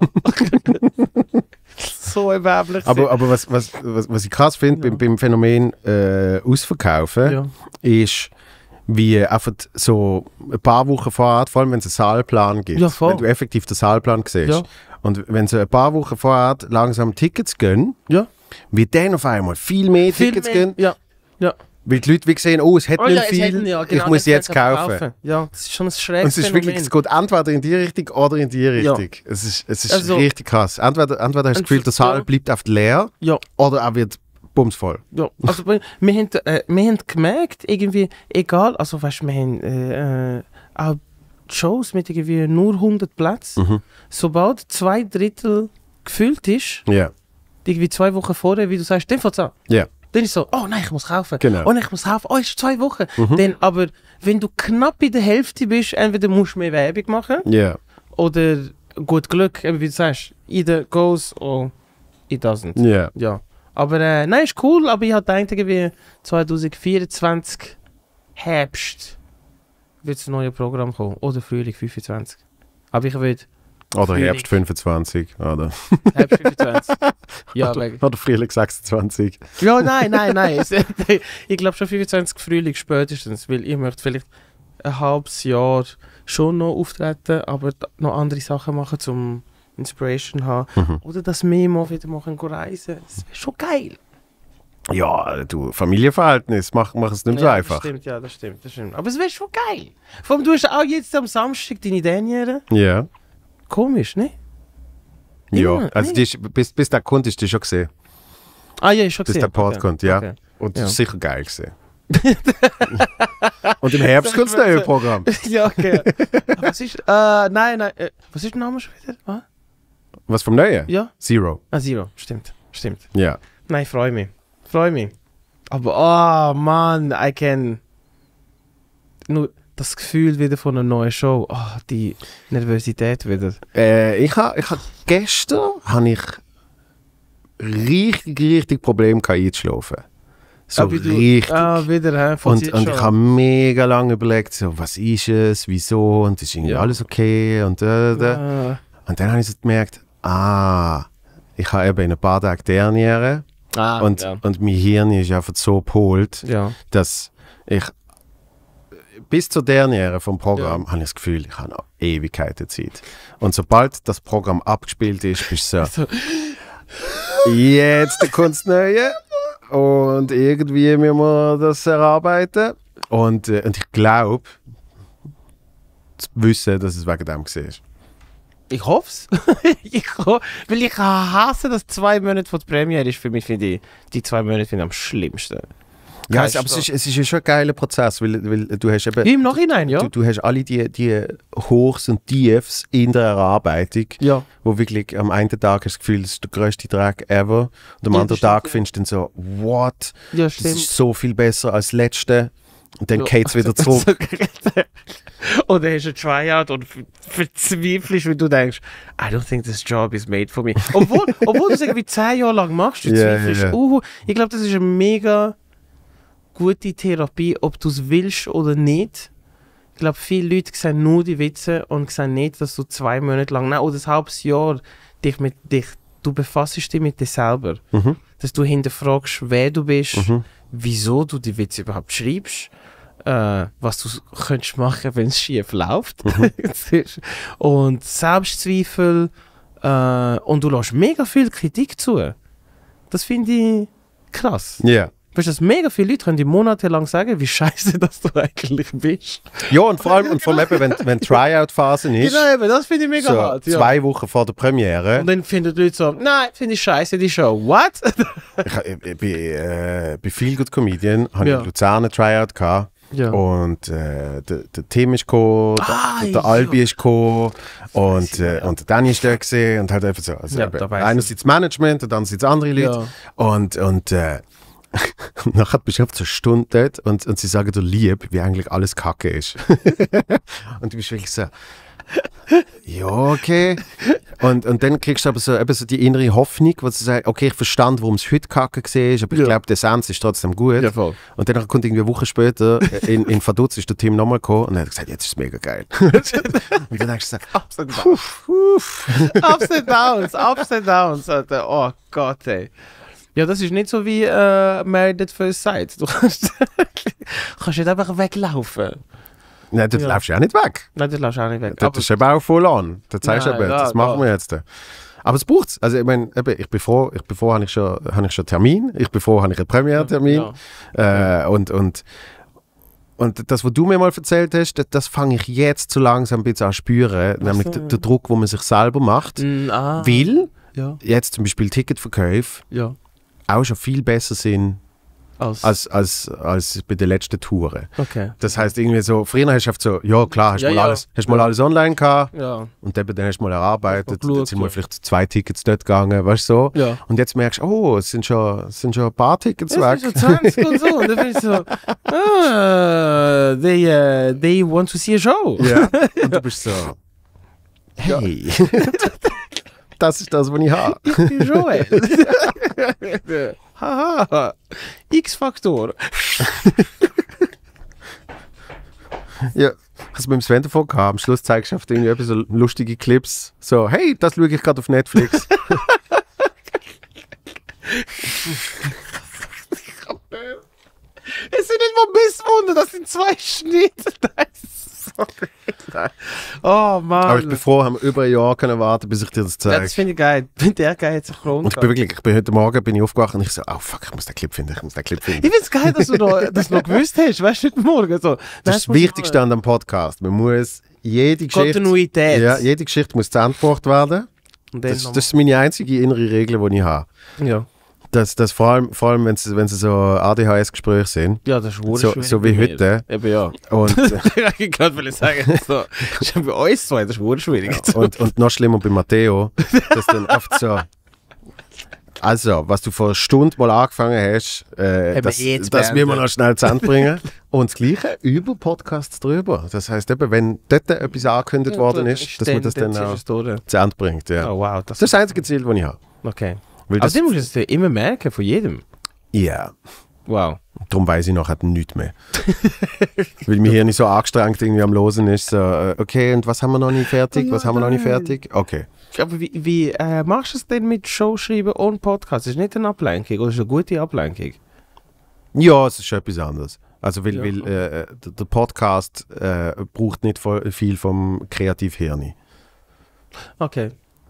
So erbärmlich. Aber was ich krass finde beim Phänomen Ausverkaufen, ist, wie einfach so ein paar Wochen vorher, vor allem wenn es einen Saalplan gibt, Ja, voll. wenn du effektiv den Saalplan siehst, Ja. und wenn so ein paar Wochen vorher langsam Tickets gehen, Ja. wie dann auf einmal viel mehr Tickets gehen, Ja. weil die Leute wie sehen, oh, es hat nicht viel, ich muss jetzt kaufen. Ja, das ist schon ein schräges Und es ist wirklich, es Phänomen. geht entweder in die Richtung oder in die Richtung. Es ist Also- richtig krass. Entweder hast du das Gefühl, der Saal bleibt oft leer, Ja. oder er wird bumsvoll. Ja, also wir haben gemerkt, irgendwie, egal, also weißt du, wir haben auch Shows mit irgendwie nur 100 Plätzen. Sobald 2/3 gefüllt ist, Ja. irgendwie 2 Wochen vorher, wie du sagst, dann fängt's an. Ja. Dann ist so, oh nein, ich muss kaufen. Genau. Oh nein, ich muss kaufen. Oh, es ist 2 Wochen. Dann, aber wenn du knapp in der Hälfte bist, entweder musst du mehr Werbung machen Ja. oder gut Glück, eben wie du sagst, either goes or it doesn't. Ja. Ja. Aber nein, ist cool, aber ich hatte gedacht, irgendwie 2024 Herbst wird ein neues Programm kommen. Oder Frühling 25. Aber ich will Oder Frühling. Herbst 25. Oder, Herbst 25. Ja, wegen. oder Frühling 26. Ja, nein. Ich glaube schon 25 Frühling spätestens, weil ich möchte vielleicht ein halbes Jahr schon noch auftreten, aber noch andere Sachen machen, zum Inspiration haben. Oder dass wir mal wieder machen, reisen. Das wäre schon geil. Ja, du, Familienverhältnis, mach es nicht so einfach. Das stimmt. Aber es wäre schon geil. Vor allem, du hast auch jetzt am Samstag deine Derniere. Ja. Komisch, ne? Ja, Ja, also nee. die ist, bis der kommt, ist die schon gesehen. Ah ja, ist schon Bis gesehen. der Part kommt, ja. Okay. Und das Ja. ist sicher geil gesehen. Und im Herbst kommt das neue Programm. Ja, okay. Was ist, nein, was ist der Name schon wieder? Was? Was vom Neuen? Ja? Zero. Ah, Zero, stimmt. Ja. Nein, ich freue mich. Aber, oh Mann, I can... Nur das Gefühl wieder von einer neuen Show. Oh, die Nervosität wieder. Gestern habe ich richtig Probleme gehabt, einzuschlafen. So wie du- richtig. Wieder, hä? Und ich habe mega lange überlegt, so, was ist es, wieso, und ist irgendwie Ja. alles okay, und Und dann habe ich so gemerkt, ich habe eben in ein paar Tagen Derniere, und mein Hirn ist einfach so gepolt, ja. dass ich bis zur Derniere vom Programm habe ich das Gefühl, ich habe noch Ewigkeiten Zeit. Und sobald das Programm abgespielt ist, bist du so, jetzt kommt das Neue und irgendwie müssen wir das erarbeiten. Und ich glaube, zu wissen, dass es wegen dem war. Ich hoffe es. Weil ich hasse, dass 2 Monate vor der Premiere ist. Für mich finde ich, die 2 Monate finde ich am schlimmsten. Ja, Kein aber es ist ja schon ein geiler Prozess, weil du hast eben... Wie im Nachhinein, ja. Du hast alle die Hochs und Tiefs in der Erarbeitung, Ja. wo wirklich am einen Tag hast du das Gefühl, das ist der grösste Dreck ever, und am Ja, anderen das Tag stimmt, findest du dann so, what? Ja, Das stimmt. ist so viel besser als das letzte. Und dann Ja. geht es wieder zurück. Oder hast du ein Tryout und verzweifelst, weil du denkst, I don't think this job is made for me. Obwohl du es irgendwie 10 Jahre lang machst, du Ja, zweifelst. ja. Ich glaube, das ist eine mega gute Therapie, ob du es willst oder nicht. Ich glaube, viele Leute sehen nur die Witze und sehen nicht, dass du 2 Monate lang, nein, oder ein halbes Jahr, du befasst dich mit dir selber. Mhm. Dass du hinterfragst, wer du bist, Mhm. wieso du die Witze überhaupt schreibst, was du könntest machen, wenn es schief läuft. Und Selbstzweifel, und du lässt mega viel Kritik zu. Das finde ich krass. Ja. Weißt du, dass mega viele Leute können dir monatelang sagen, wie scheiße dass du eigentlich bist. Ja, und vor allem eben, wenn Tryout-Phase ist, Genau, eben, das finde ich mega so hart. Ja. 2 Wochen vor der Premiere, Und dann finden die Leute so, nein, finde ich scheiße, die Show. What? ich bei Feel Good Comedian, habe Ja. ich in Luzern ein Tryout gehabt. Ja. Und der Tim ist gekommen, der ja. Albi ist gekommen und der Danny ist da gesehen und halt einfach so. Also Ja, eben da weiss ich. einerseits Management und andererseits andere Leute. Ja. Und nachher bist du einfach so eine Stunde dort und sie sagen dir lieb, wie eigentlich alles Kacke ist. Und du bist wirklich so, ja, okay. Und dann kriegst du aber so, eben so die innere Hoffnung, wo du sagst, okay, ich verstand, warum es heute Kacke war, aber ich glaube, der Essenz ist trotzdem gut. Ja, voll. Und dann kommt irgendwie eine Woche später, in Vaduz ist der Tim nochmal gekommen und er hat gesagt, jetzt ist es mega geil. Und dann denkst du so, Ups and downs. Ups and downs, Alter. Oh Gott, ey. Ja, das ist nicht so wie Married at First Sight. Du kannst nicht einfach weglaufen. nein, du Ja. läufst ja nicht weg. Nein, das lässt auch nicht weg. Das ist eben auch voll on. Das heißt Nein, eben, ja, das machen wir jetzt. Aber es braucht es. Also ich meine, ich bin froh habe ich schon einen Termin. Ich bin froh, habe ich einen Premiere-Termin. Ja. Und das, was du mir mal erzählt hast, das fange ich jetzt so langsam ein bisschen an zu spüren. Nämlich so. der Druck, den man sich selber macht. Weil Ja. jetzt zum Beispiel Ticketverkäufe, Ja. auch schon viel besser sind Als als bei den letzten Touren. okay. Das heisst irgendwie so, früher hast du oft so, ja klar, hast Ja, mal ja. alles online gehabt Ja. und dann hast du mal erarbeitet, Mal geschaut, jetzt sind mal ja. vielleicht 2 Tickets dort gegangen, weißt du so. Ja. Und jetzt merkst du, oh, es sind schon ein paar Tickets Es weg. sind so 20 und so. Und dann bin ich so, they want to see a show. Ja. Und du bist so, hey, das ist das, was ich habe. Ich bin Joel. Haha. X-Faktor. Ja, ich habe es mit dem Sven davon gehabt. Am Schluss zeigst du auf irgendwie so lustige Clips. So, hey, das schaue ich gerade auf Netflix. Es sind nicht mal Misswunder, das sind 2 Schnitte. Das ist so geil. Oh Mann. Aber ich bin froh, haben wir über ein Jahr können warten, bis ich dir das Ja, zeige. das finde ich geil. Der geil hat sich gelohnt. Und ich bin heute Morgen aufgewacht und ich so, oh fuck, ich muss den Clip finden. Ich finde es geil, dass du das noch gewusst hast. Weißt du, heute Morgen so. Das ist das Wichtigste an dem Podcast. Man muss jede Geschichte... Kontinuität. Ja, jede Geschichte muss zu Ende gebracht werden. Und dann Das ist meine einzige innere Regel, die ich habe. ja. Das vor allem wenn es so ADHS-Gespräche sind. Ja, das ist So wie heute. Eben ja. Und, Ich kann will sagen, so, schon bei uns zwei, das ist schwierig. und noch schlimmer bei Matteo, dass dann oft so... Also, was du vor einer Stunde mal angefangen hast, das jetzt müssen wir beenden. noch schnell zu Ende bringen. Und das Gleiche über Podcasts drüber. Das heisst eben, wenn dort etwas angekündigt worden ist, dass man das dann auch zu Ende bringt. Ja. Oh wow, Das ist das einzige Ziel, das ich habe. okay. Weil Aber das, den musst du es dir immer merken, von jedem. ja, Wow. darum weiss ich nachher nichts mehr. Weil mir hier nicht so angestrengt irgendwie am Losen ist. So, okay, und was haben wir noch nicht fertig? Was haben wir noch nicht fertig? Okay. Aber wie machst du es denn mit Showschreiben und Podcast? Das ist nicht eine Ablenkung oder ist eine gute Ablenkung? Ja, es ist schon etwas anderes. Also, weil, Ja. weil der Podcast braucht nicht viel vom Kreativhirn. Okay.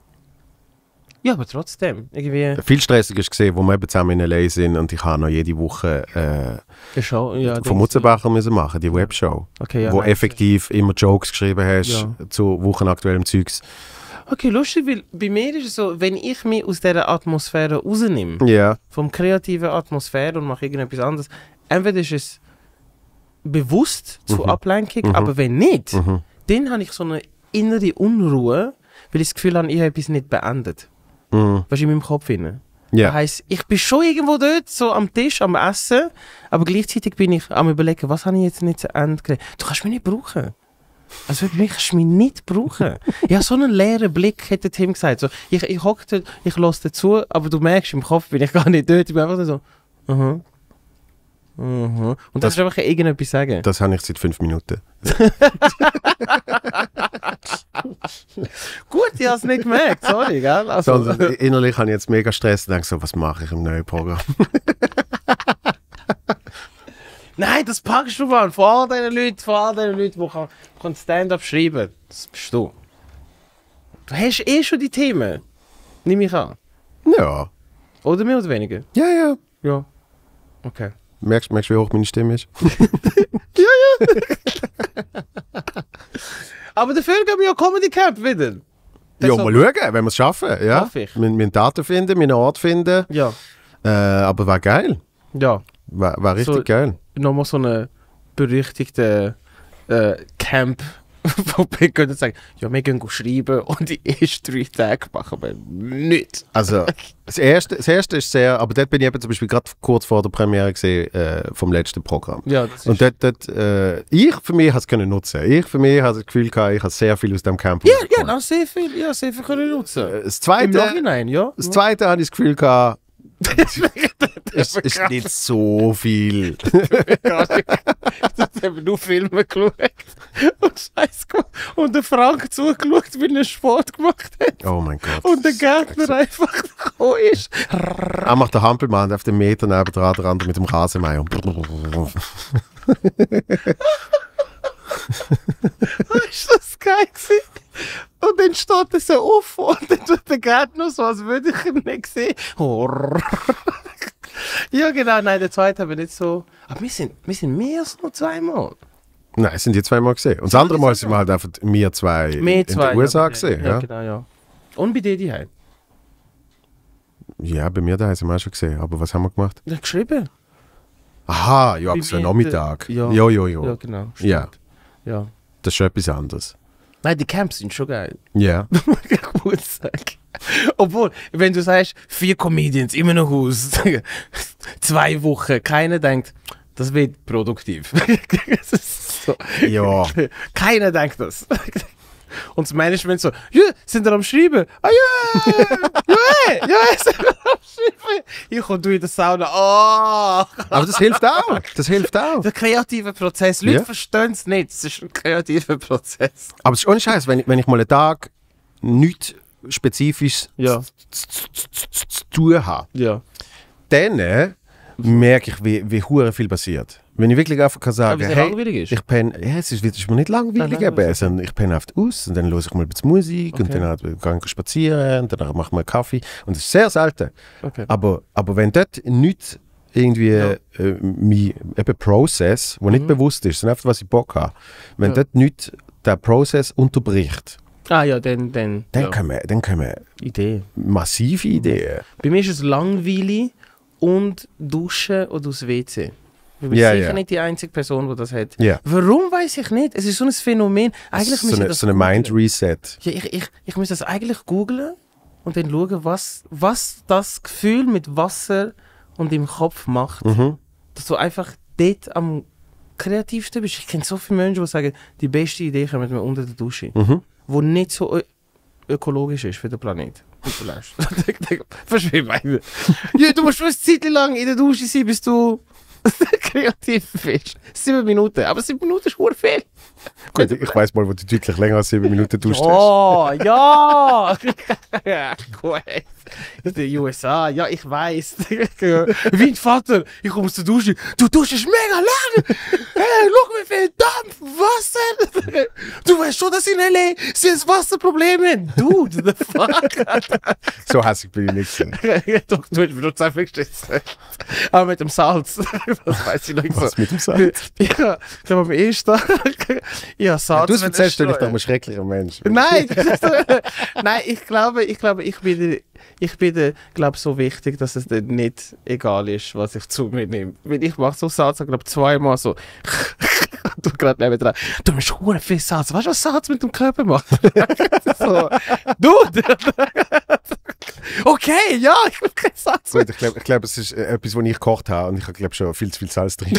Ja, aber trotzdem. Irgendwie Viel stressiger ist gesehen, wo wir eben zusammen in LA sind und ich habe noch jede Woche eine Show. Ja, von Mutzenbacher müssen machen, die Webshow. Okay, ja, wo nein, effektiv immer Jokes geschrieben hast Ja. zu wochenaktuellem Zeugs. Okay, lustig, weil bei mir ist es so, wenn ich mich aus dieser Atmosphäre rausnehme, Ja. vom kreativen Atmosphäre und mache irgendetwas anderes, entweder ist es bewusst zur Ablenkung, aber wenn nicht, dann habe ich so eine innere Unruhe, weil ich das Gefühl habe, ich habe etwas nicht beendet. Mhm. Was in meinem Kopf hinein. Ja. Das heisst, ich bin schon irgendwo dort, so am Tisch, am Essen, aber gleichzeitig bin ich am Überlegen, was habe ich jetzt nicht zu Ende gekriegt. Du kannst mich nicht brauchen. Also mich kannst du mich nicht brauchen. Ich habe so einen leeren Blick, hätte Tim gesagt. So, ich hocke dort, ich höre dazu, aber du merkst, im Kopf bin ich gar nicht dort. Ich bin einfach so, Und dann Das- kannst du einfach irgendetwas sagen. Das habe ich seit 5 Minuten. Gut, ich habe es nicht gemerkt, sorry, gell? Also, Sondern innerlich habe ich jetzt mega Stress und denke so, was mache ich im neuen Programm? nein, das packst du an. Von all diesen Leuten, die kann Stand-up schreiben. Das bist du. Du hast eh schon die Themen. Nimm ich an. Ja. Oder mehr oder weniger? Ja, ja. Ja. Okay. Merkst du, wie hoch meine Stimme ist? Aber dafür gehen wir ja Comedy Camp wieder. Das Ja, so- mal schauen, wenn wir es schaffen. Ja. Hoffe ich. Wir müssen Daten finden, einen Ort finden. Ja. Aber war geil. Ja. War richtig So- geil. Nochmal so eine berüchtigte Camp, wo wir können sagen, ja, wir gehen schreiben und die ersten 3 Tage machen wir nichts. Also, das erste ist sehr, aber dort bin ich eben zum Beispiel gerade kurz vor der Premiere gesehen vom letzten Programm. Ja, das Und dort ich für mich habe es können nutzen. Ich für mich habe das Gefühl gehabt, ich habe sehr viel aus dem Camp ja, rausgeholt. noch sehr viel können nutzen. Das Im Zweite, Nachhinein, ja. das Zweite habe ich das Gefühl gehabt, es ist nicht so viel. Jetzt haben wir nur Filme geschaut und Scheiß gemacht. Und der Frank zugeschaut, wie er Sport gemacht hat. Oh mein Gott. Und der Gärtner einfach gekommen ist. Er macht den Hampelmann auf den Meter nebendran, der andere mit dem Rasenmäher. Ist das geil gewesen? Und dann steht er so auf und dann tut der Gärtner so, als würde ich ihn nicht sehen. Ja genau, nein, der zweite haben wir nicht so... Aber wir sind mehr als nur 2 Mal. Nein, es sind die 2 Mal gesehen. Und das andere Mal sind wir halt einfach wir zwei Mehr in 2. den USA gesehen. Ja, Ja. genau, ja. Und bei dir die Heim. Ja, bei mir da haben wir auch schon gesehen. Aber was haben wir gemacht? Ja, geschrieben. Aha, ja, Bei so mir Nachmittag. Ja. Ja. Ja, genau. Stimmt. Ja, Ja. das ist schon etwas anderes. Nein, die Camps sind schon geil. Ja. Ich muss sagen. Obwohl, wenn du sagst, 4 Comedians in einem Haus, 2 Wochen, keiner denkt, das wird produktiv. Das ist so. Ja. Keiner denkt das. Und das Management so, ja, sind wir am Schreiben? Ah ja, sind wir am Schreiben. Ich komme in der Sauna, oh. Aber das hilft auch. Das hilft auch. Der kreative Prozess, Leute Ja. verstehen es nicht, es ist ein kreativer Prozess. Aber es ist ohne Scheiß, wenn ich mal einen Tag nichts Spezifisches Ja, zu tun habe, ja. dann merke ich, wie hure viel passiert. Wenn ich wirklich einfach kann sagen, Aber wie es hey, langweilig ist. ich penne, ja, es ist mir nicht langweilig, Nein, eben, sondern ich penne oft aus und dann höre ich mal ein bisschen Musik und Okay. dann gehe ich spazieren und dann mache ich mal einen Kaffee und das ist sehr selten. Okay. Aber wenn dort nichts irgendwie Ja. mein eben Prozess, der nicht bewusst ist, sondern einfach, was ich Bock habe, wenn Ja. dort nichts der Prozess unterbricht, Ah ja, dann ja. kommen Idee. massive Ideen. Bei mir ist es langweilig und Duschen oder aus WC. Ich bin Ja, sicher ja. nicht die einzige Person, die das hat. Ja. Warum, weiß ich nicht. Es ist so ein Phänomen. Eigentlich So müsste ich eine, das so eine googlen. Mind Reset. Ja, ich muss das eigentlich googlen und dann schauen, was das Gefühl mit Wasser und im Kopf macht. Mhm. Dass du einfach dort am kreativsten bist. Ich kenne so viele Menschen, die sagen, die beste Idee kommt mir unter der Dusche. Mhm. Wo nicht so ökologisch ist für den Planet. Verstehst du? Ja, du musst schon eine Zeit lang in der Dusche sein, bis du kreativ bist. 7 Minuten. Aber 7 Minuten ist verdammt viel. Gut, ich weiss mal, wo du deutlich länger als 7 Minuten duscht hast. Oh, ja! Ja, gut. In den USA, ja, ich weiß. Wie ein Vater, ich komme aus der Dusche. Du duschst mega lang! Hey, schau, wie viel Dampf, Wasser! Du weißt schon, dass in L.A. sie ein Wasserproblem haben. Dude, the fuck? So hässlich bin ich nicht gewesen. Doch, du hast mir nur 2 vergessen. Aber mit dem Salz. Das weiß ich noch nicht so. Was mit dem Salz? Ich glaube, am ersten ja, Salz. Du wenn erzählst es doch streut. ein schrecklicher Mensch. Nein, nein, ich glaube, ich bin glaube so wichtig, dass es dir nicht egal ist, was ich zu mir nehme. Weil ich mache so Salz, ich glaube 2-mal so. Du gerade neben dran. Du hast verdammt viel Salz. Weißt du, was Salz mit dem Körper macht? So. Dude! Okay, ja, ich will kein Salz. Gut, ich glaub, es ist etwas, was ich gekocht habe und ich habe schon viel zu viel Salz drin.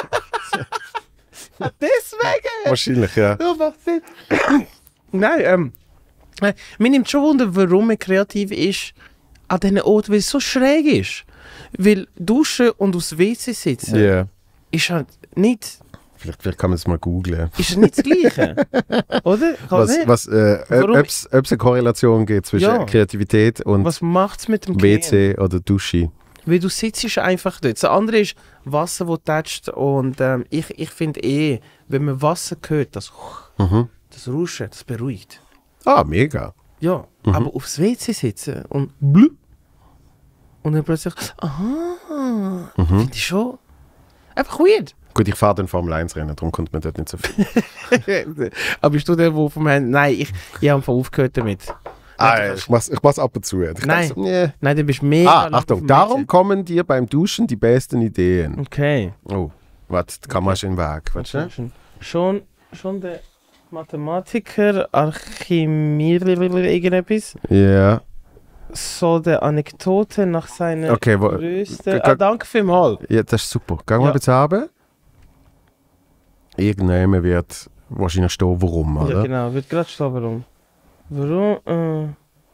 Deswegen! Wahrscheinlich, ja. Ja, macht Sinn. Nein, mir nimmt schon Wunder, warum man kreativ ist an diesen Orten, weil es so schräg ist. Weil duschen und aus WC sitzen Ja. ist halt nicht, Vielleicht kann man es mal googlen. ist nicht das Gleiche. Oder? Kann nicht? Ob es eine Korrelation gibt zwischen Ja. Kreativität und Was macht es mit dem Gehirn? WC oder Dusche. Weil du sitzt einfach dort. Das andere ist Wasser, das tätscht. Und ich finde wenn man Wasser hört, das Rauschen, das beruhigt. Ah, mega. Ja, aber aufs WC sitzen und blub. Und dann plötzlich, aha, finde ich schon einfach weird. Gut, ich fahre dann Formel 1 Rennen, darum kommt man dort nicht so viel. Aber bist du der, der von mir... Nein, ich habe einfach aufgehört damit. Ich mach's ab und zu. Ich Nein. denk so, nee. Nein, dann bist du mega... lang auf Achtung, dem darum WC. kommen dir beim Duschen die besten Ideen. Okay. Oh, warte, die Kamera ist im Weg. Warte. Schon der Mathematiker, Archimedes, irgendetwas, Ja. so der Anekdote nach seiner Okay, größten... danke vielmals. Ja, das ist super. Gehen wir Ja. jetzt runter. Irgendjemand wird wahrscheinlich stehen, warum, oder? Ja, genau, wird gerade stehen, warum. Warum?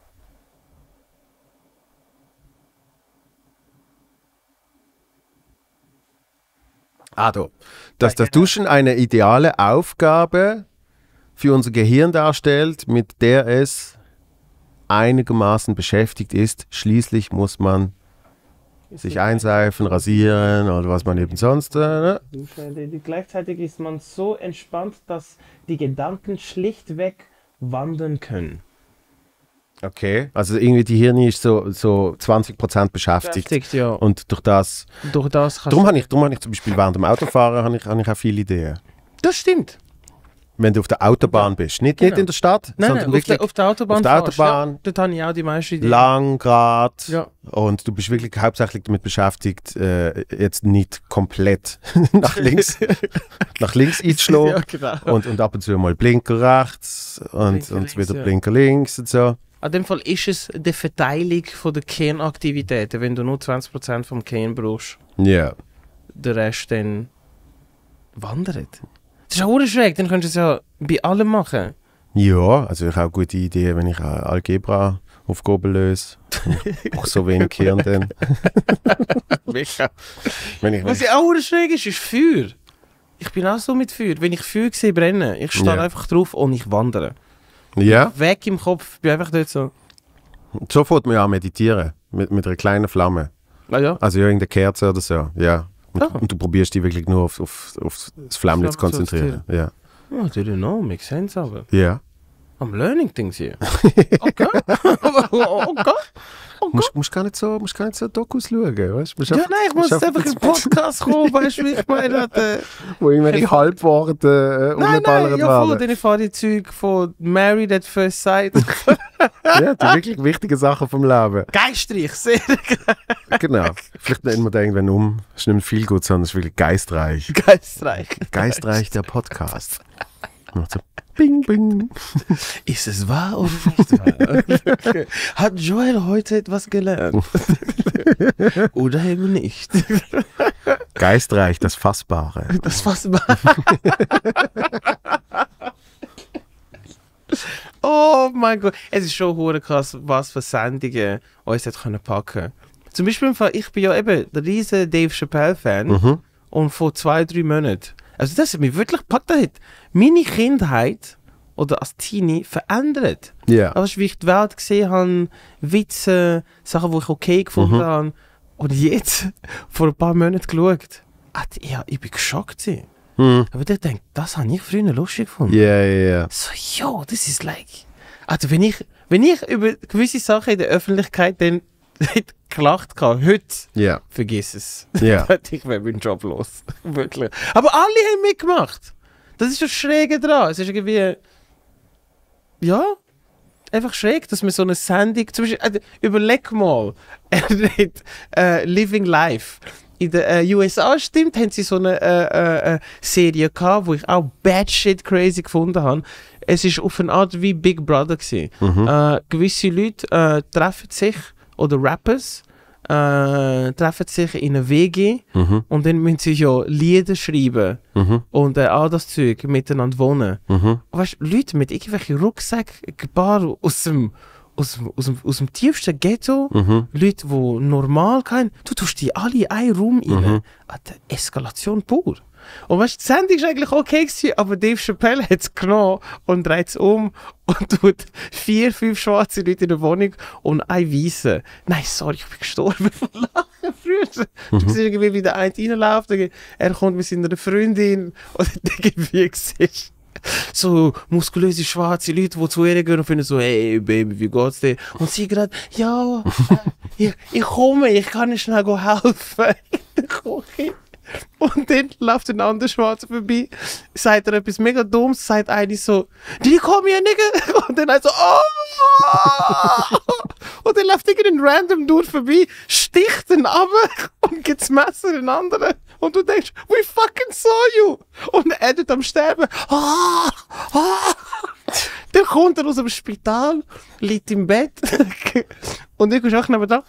Da. Dass das Duschen eine ideale Aufgabe für unser Gehirn darstellt, mit der es einigermaßen beschäftigt ist. Schließlich muss man sich einseifen, rasieren oder was man eben sonst. Ne? Gleichzeitig ist man so entspannt, dass die Gedanken schlichtweg wandern können. Okay. Also irgendwie die Hirn ist so 20% beschäftigt. Ja. Und durch das. Durch das kannst Darum habe ich zum Beispiel während dem Autofahren habe ich auch viele Ideen. Das stimmt. Wenn du auf der Autobahn bist. Nicht in der Stadt, sondern wirklich auf der Autobahn. auf der Autobahn. Ja, dort habe ich auch die meisten Ideen. Lang, grad. Ja. Und du bist wirklich hauptsächlich damit beschäftigt, jetzt nicht komplett nach links einzuschlagen. Ja, genau. Und ab und zu mal Blinker rechts und Links, wieder ja. Blinker links und so. In dem Fall ist es die Verteilung von der Kernaktivitäten. Wenn du nur 20% vom Kern brauchst, Ja. der Rest dann wandert. Das ist auch schräg, dann könntest du es ja bei allem machen. Ja, also ich habe eine gute Idee, wenn ich Algebra-Aufgaben löse. Auch so wenig Kern dann. Mega. Wenn Was ja auch schräg ist Feuer. Ich bin auch so mit Feuer. Wenn ich Feuer sehe brennen, ich stehe Ja. einfach drauf und ich wandere. Ja, Weg im Kopf, bin einfach dort so. so fährt man ja an meditieren. Mit einer kleinen Flamme. Ja. Also ja, in der Kerze oder so. Ja. Ah. Und du probierst dich wirklich nur auf das Flammchen zu konzentrieren. Ja. Oh, I didn't know, makes sense aber. Ja. I'm learning things here. Okay. Okay. Musst gar nicht so Dokus schauen, weißt du? Ja, nein, ich muss einfach im Podcast kommen, weißt du, wie ich meine? Wo irgendwelche Halbworte Nein, ungeballert ja, voll, werden. dann fahre ich Zeug von Married at First Sight. Ja, die wirklich wichtigen Sachen vom Leben. Geistreich, sehr Genau. Vielleicht nennen wir den irgendwann um. Es ist nicht mehr viel gut, sondern es ist wirklich geistreich. geistreich. Geistreich, der Podcast. Macht so bing, bing. Ist es wahr oder nicht wahr? Hat Joel heute etwas gelernt? Oder eben nicht? Geistreich, das Fassbare. Das war's mal. Oh mein Gott. Es ist schon hure krass, was für Sendungen uns hat können packen. Zum Beispiel im Fall, ich bin ja eben der riesen Dave Chappelle-Fan und vor 2-3 Monaten. Also das hat mich wirklich gepackt. Das hat meine Kindheit oder als Teenie verändert. Ja. Also wie ich die Welt gesehen habe, Witze, Sachen, die ich okay gefunden habe. Und jetzt, vor ein paar Monaten geschaut, ja, ich bin geschockt gewesen. Aber ich denke, das habe ich früher lustig gefunden. Ja, ja, ja. So, yo, das ist like... Also wenn ich über gewisse Sachen in der Öffentlichkeit dann gelacht habe, heute, Ja. vergiss es. Ja. Ich wäre meinen Job los. Wirklich. Aber alle haben mitgemacht. Das ist das Schräge dran. Es ist irgendwie... Ja, einfach schräg, dass man so eine Sendung... Zum Beispiel, überleg mal, Living Life. In den USA stimmt, haben sie so eine Serie gehabt, wo ich auch bad shit crazy gefunden habe. Es ist auf eine Art wie Big Brother gewesen. Gewisse Leute treffen sich, oder Rappers, treffen sich in einer WG und dann müssen sie ja Lieder schreiben und all das Zeug miteinander wohnen. Weißt du, Leute mit irgendwelchen Rucksäcken, ein paar aus dem tiefsten Ghetto, Leute, die normal kennen, du tust die alle in einen Raum rein. Die Eskalation pur. Und weißt du, die Sendung war eigentlich okay gewesen, aber Dave Chappelle hat es genommen und dreht es um und tut 4-5 schwarze Leute in der Wohnung und ein Weiße. Nein, sorry, ich bin gestorben von Lachen früher. Du siehst irgendwie, wie der eine reinläuft, er kommt mit seiner Freundin und dann irgendwie siehst so muskulöse schwarze Leute, die zu ihr gehen und finden so, hey Baby, wie geht's dir? Und sie gerade, ja, ich komme, ich kann dir schnell helfen. In der Küche. Und dann läuft ein anderer Schwarzer vorbei, sagt er etwas mega Dummes, sagt einer so, die kommen ja nicht. Und dann so, oh! Und dann läuft irgendein random Dude vorbei, sticht ihn ab und gibt das Messer den anderen. Und du denkst, we fucking saw you! Und er dort am Sterben. Ah! Ah! Dann kommt er aus dem Spital, liegt im Bett. Und ich schaue neben da.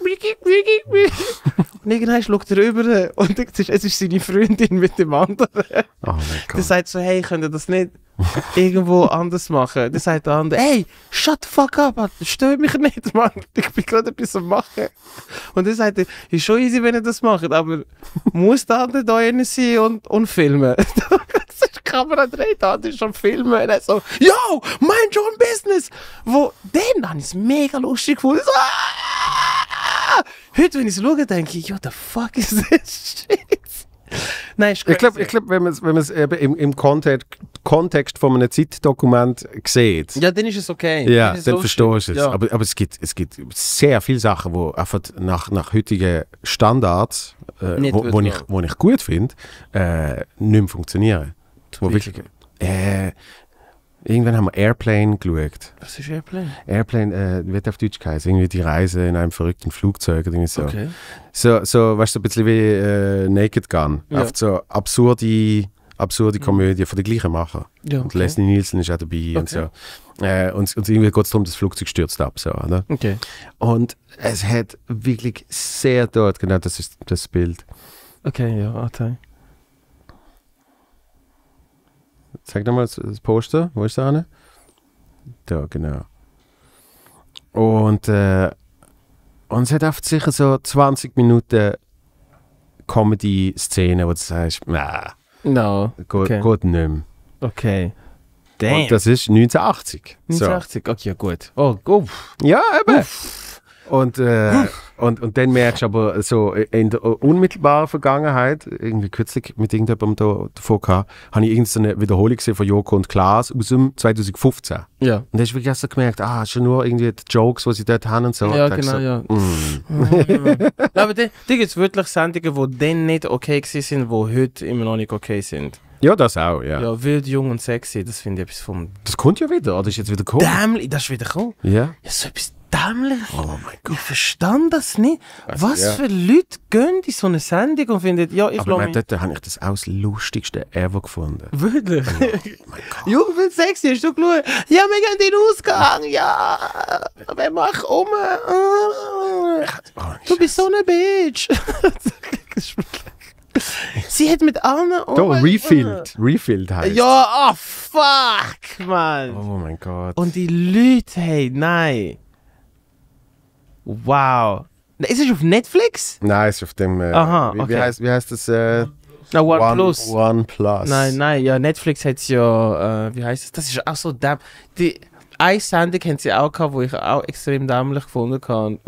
Und irgendwann schaut er rüber und denkt, es ist seine Freundin mit dem anderen. Oh mein Der Gott. sagt so, hey, könnt ihr das nicht irgendwo anders machen? Dann sagt der andere, hey, shut the fuck up, Alter, stör mich nicht, Mann. Ich bin gerade etwas am machen. Und dann sagt er, ist schon easy, wenn ihr das macht, aber muss der andere da rein sein und filmen? Das ist die Kamera dreht, der andere ist schon filmen. Und er so, yo, mind your own business. Dann habe ich es mega lustig gefunden. So, ah! Heute, wenn ich es schaue, denke ich, yo, the fuck is this shit? Nein, ist Ich crazy. glaube, wenn man es eben im Kontext von einem Zeitdokument sieht, Ja, dann ist es okay. ja, ist es dann lustig. verstehst du es. Ja. Aber es gibt sehr viele Sachen, die einfach nach heutigen Standards, Nicht wo wirklich. ich gut finde, nicht mehr funktionieren. Wo wirklich, Irgendwann haben wir Airplane geschaut. Was ist Airplane? Airplane, wird auf Deutsch geheißen, irgendwie die Reise in einem verrückten Flugzeug oder irgendwie so. Okay. So, weißt du, so ein bisschen wie Naked Gun. Ja. Oft so absurde Komödie von den gleichen Macher. Ja, Und okay. Leslie Nielsen ist auch dabei und so. Und irgendwie geht es darum, das Flugzeug stürzt ab. So, oder? Okay. Und es hat wirklich sehr dort, genau das ist das Bild. Okay, ja, warte. Zeig nochmal das Poster, wo ist das? Da, genau. Und es hat oft sicher so 20 Minuten Comedy-Szene, wo du sagst, No. Okay. geht nicht mehr. Okay. Damn. Und das ist 1980. 1980, okay, gut. Oh, uff. So. Ja, eben. Und dann merkst du aber so in der unmittelbaren Vergangenheit, irgendwie kürzlich mit irgendjemandem davon gehabt, habe ich irgendeine Wiederholung gesehen von Joko und Klaas aus dem 2015. Ja. Und da hast du wirklich erst so gemerkt, schon nur irgendwie die Jokes, die sie dort haben und so. Ja, Da hast du genau, so, ja. Aber da gibt es wirklich Sendungen, die dann nicht okay sind, die heute immer noch nicht okay sind. Ja, das auch, ja. Ja, wild, jung und sexy, das finde ich etwas vom Das kommt ja wieder, oder ist jetzt wieder gekommen? dämlich. Das ist wieder gekommen. Ja. Ja, so etwas dämlich. Oh mein Gott. Ich verstand das nicht. Also, Was ja. für Leute gehen in so eine Sendung und finden, ja, ich Aber ich lasse meine, dort habe ich das auch das Lustigste ever gefunden. Wirklich? Oh mein Gott. Jung und sexy, hast du geschaut? Ja, wir gehen in den Ausgang, ja. Wer macht um? Du bist so eine Bitch. Sie hat mit allen Da, Refilled heißt. Ja, fuck, Mann. Oh mein Gott. Und die Leute, hey, nein. Wow. Ist es auf Netflix? Nein, es ist auf dem. Aha, wie okay. heißt das? Na, OnePlus. OnePlus. Nein, ja, Netflix hat es ja, wie heißt es? Das ist auch so dämlich. Die eine Sendung haben sie auch gehabt, wo ich auch extrem dämlich gefunden habe.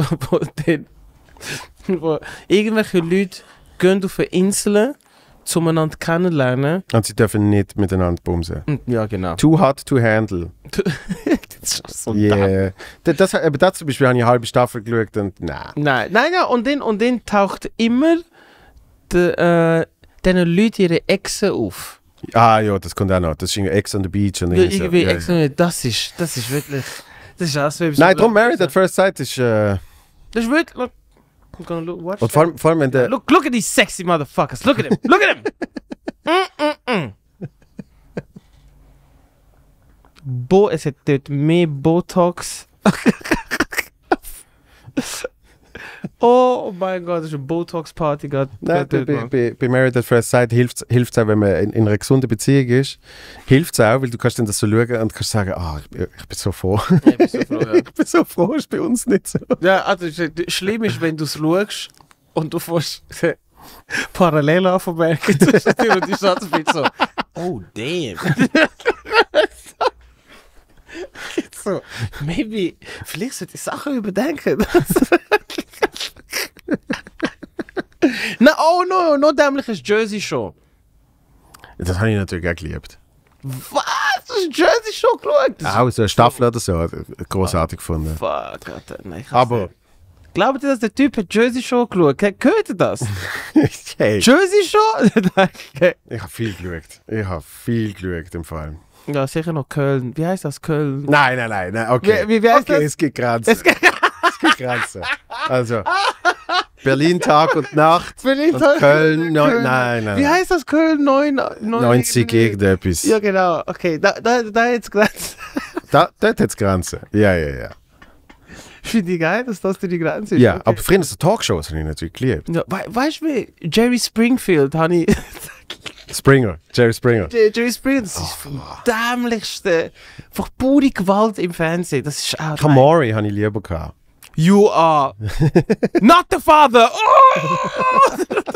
Wo irgendwelche Leute gehen auf eine Insel, um einander kennenlernen. Und sie dürfen nicht miteinander bumsen. Und, ja, genau. Too hot to handle. Das ist so dämlich. Yeah. Das zum Beispiel habe ich eine halbe Staffel geschaut und nein. Nein, und dann taucht immer diesen Leuten ihre Exen auf. Ja, das kommt auch noch. Das ist irgendwie Ex on the Beach. Und Ja, irgendwie so. irgendwie Ja, Exen, das ist wirklich. Das ist auch so. Nein, darum Married at First Sight ist. Das ist wirklich. Look, I'm gonna watch Und vor allem wenn der. Look at these sexy motherfuckers. Look at him. Look at him. Es hat dort mehr Botox. Oh mein Gott, das ist eine Botox-Party gerade. Nein, bei Married at First Sight hilft es auch, wenn man in einer gesunden Beziehung ist. Hilft es auch, weil du kannst dann das so schauen und kannst sagen, ich bin so froh. Ich bin so froh, ja. Ich bin so froh, ist bei uns nicht so. Ja, also schlimm ist, wenn du es schaust und du fährst parallel anvermerken zwischen dir und die Schatzbild so. Oh, damn. So, maybe, vielleicht sollte ich Sachen überdenken. Na, oh no, noch dämlich ist Jersey Show. Das habe ich natürlich auch geliebt. Was? Du hast Jersey Show geschaut? Das Auch so eine Staffel oder so, großartig gefunden. Fuck, Alter, nein, ich Aber, glaubt ihr, dass der Typ hat Jersey Show geschaut? Hört ihr das? hey, Jersey Show? Nein, okay. ich habe viel geschaut im Fall. Ja, sicher noch Köln. Wie heißt das, Köln? Nein, okay. Wie heißt okay, das? es gibt Grenzen. Es gibt Grenzen. Also, Berlin Tag und Nacht. Berlin und Tag- Köln, nein. Wie heißt das, Köln? 90 irgendetwas. Ja, genau. Okay, da jetzt Grenze. Dort hat es Grenzen. Ja. Finde ich geil, dass das die Grenze ist. Ja, okay. aber früher so Talkshows habe ich natürlich geliebt. Ja, weißt du wie? Jerry Springfield habe ich. Jerry Springer. Jerry Springfield, das ist vom dämlichsten. Einfach pure Gewalt im Fernsehen. Das ist auch. Kamori habe ich lieber gehabt. You are not the father. Oh!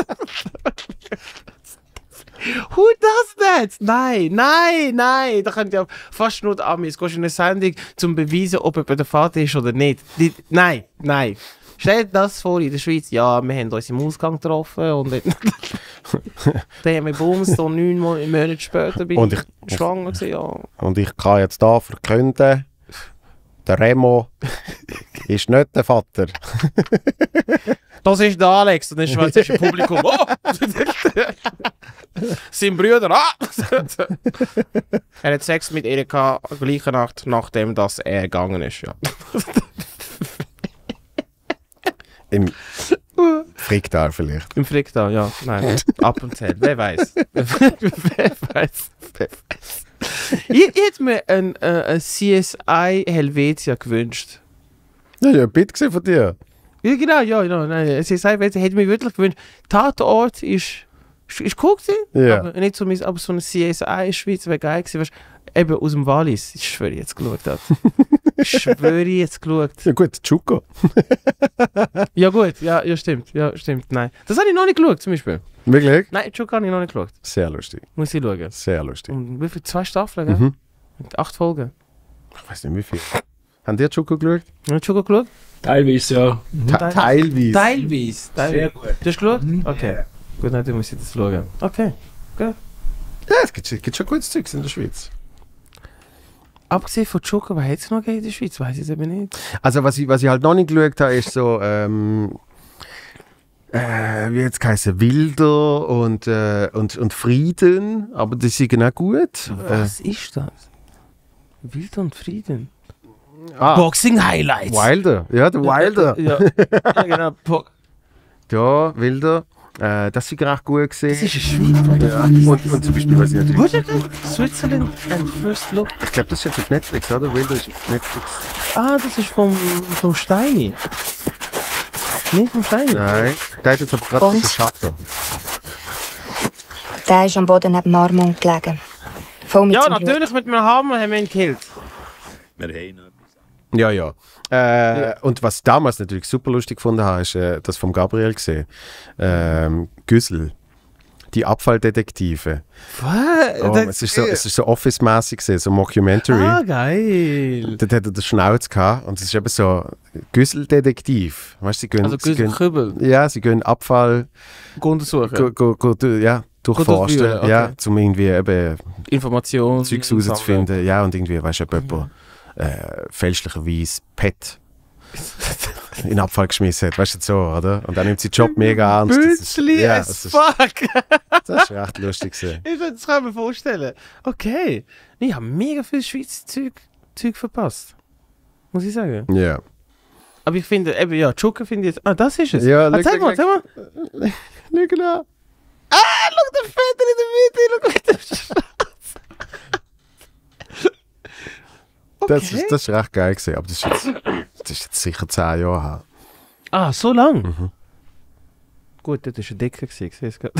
Who does that? Nein. Da könnt ihr fast nur die Amis. Gehst in eine Sendung, um zu beweisen, ob jemand der Vater ist oder nicht. Nein. Stell dir das vor, in der Schweiz, ja, wir haben uns im Ausgang getroffen und dann haben wir bumst und 9 Monate später bin Und ich schwanger gewesen, ja. Und ich kann jetzt da verkünden, der Remo ist nicht der Vater. Das ist der Alex. Und dann ist das schweizerische Publikum. Oh! Sein Bruder. Er hat Sex mit Erika gleiche Nacht, nachdem dass er gegangen ist. Ja. Im Fricktal vielleicht. Im Fricktal, ja. Nein, ab und zu. Wer weiß. Wer weiß. Ich hätte mir ein CSI Helvetia gewünscht. Ja, ich habe ein Bild gesehen von dir. Ja, genau, ja, nein, CSI Helvetia hätte ich mir wirklich gewünscht. Tatort ist cool gewesen, Ja. aber nicht so, aber so ein CSI in Schweiz wäre geil gewesen. Weißt, eben aus dem Wallis. Ich schwöre, jetzt geschaut hat. Ich schwöre, jetzt geschaut. Ja gut, Chuko. Ja gut, ja, stimmt, nein. Das habe ich noch nicht geschaut, zum Beispiel. Wirklich? Nein, Chuka habe ich noch nicht geschaut. Sehr lustig. Muss ich schauen. Sehr lustig. Und wie viel? 2 Staffeln, gell? Mhm. Mit 8 Folgen. Ich weiß nicht wie viel. Haben die Chuko geschaut? Hast du Chuka geschaut? Teilweise, ja. Teilweise. Teilweise. Sehr gut. Du hast geschaut? Okay. Gut, dann muss ich das schauen. Okay. Ja, es gibt schon gutes Zeugs in der Schweiz. Abgesehen von Chuka, was hat es noch in der Schweiz? Weiß ich es eben nicht. Also was ich halt noch nicht geschaut habe, ist so, wie jetzt heißen Wilder und Frieden, aber die sind auch gut. Was ist das? Wild und Frieden. Ah, Boxing Highlights. Wilder, ja, der Wilder. Ja, ja genau. Ja, Wilder. Das war gerade gut gesehen. Das ist ein Schweiz. Ja. Und zum Beispiel, was ich natürlich. Wo ist das? Switzerland and First Look. Ich glaube, das ist jetzt auf Netflix, oder? Wilder ist auf Netflix. Ah, das ist vom Steini. Nicht vom Steini? Nein, der hat jetzt aber gerade Und? den Schatten. Der ist am Boden neben dem Armut gelegen. Voll mit Ja, seinem Blut. natürlich mit einem Hammer haben wir ihn gekillt. Ja, ja. Und was ich damals natürlich super lustig gefunden habe, ist das von Gabriel gesehen. Güssel. Die Abfalldetektive. Was? Oh, es ist so Office-mäßig gesehen, so Mockumentary. Ah, geil. Dort hat er den Schnauz gehabt und es ist eben so Güsseldetektiv. Weißt, sie gehen, Also sie gehen, Kübel. ja, sie gehen Abfall Untersuchen. ja, durchforsten, durchwühlen, okay. ja, um irgendwie eben Informationen. Zeugs rauszufinden. Ja, und irgendwie, weißt du, ob jemand fälschlicherweise Pet in den Abfall geschmissen hat. Weißt du, so, oder? Und dann nimmt sie den Job mega ernst. Bünzli ja, as fuck. das ist echt lustig gewesen. Das kann ich mir vorstellen. Okay. Ich habe mega viel Schweizer Zeug verpasst. Muss ich sagen. Ja. Aber ich finde, eben, ja, Chuka finde ich jetzt. Ah, das ist es. Ja, ah, zeig mal. Schau genau. Ah, schau den Vater in der Mitte. Schau den Schatz. Okay. Das ist recht geil gewesen, aber das ist jetzt sicher 10 Jahre her. Ah, so lang? Gut, das war ein Dicker. Ich sehe es gerade.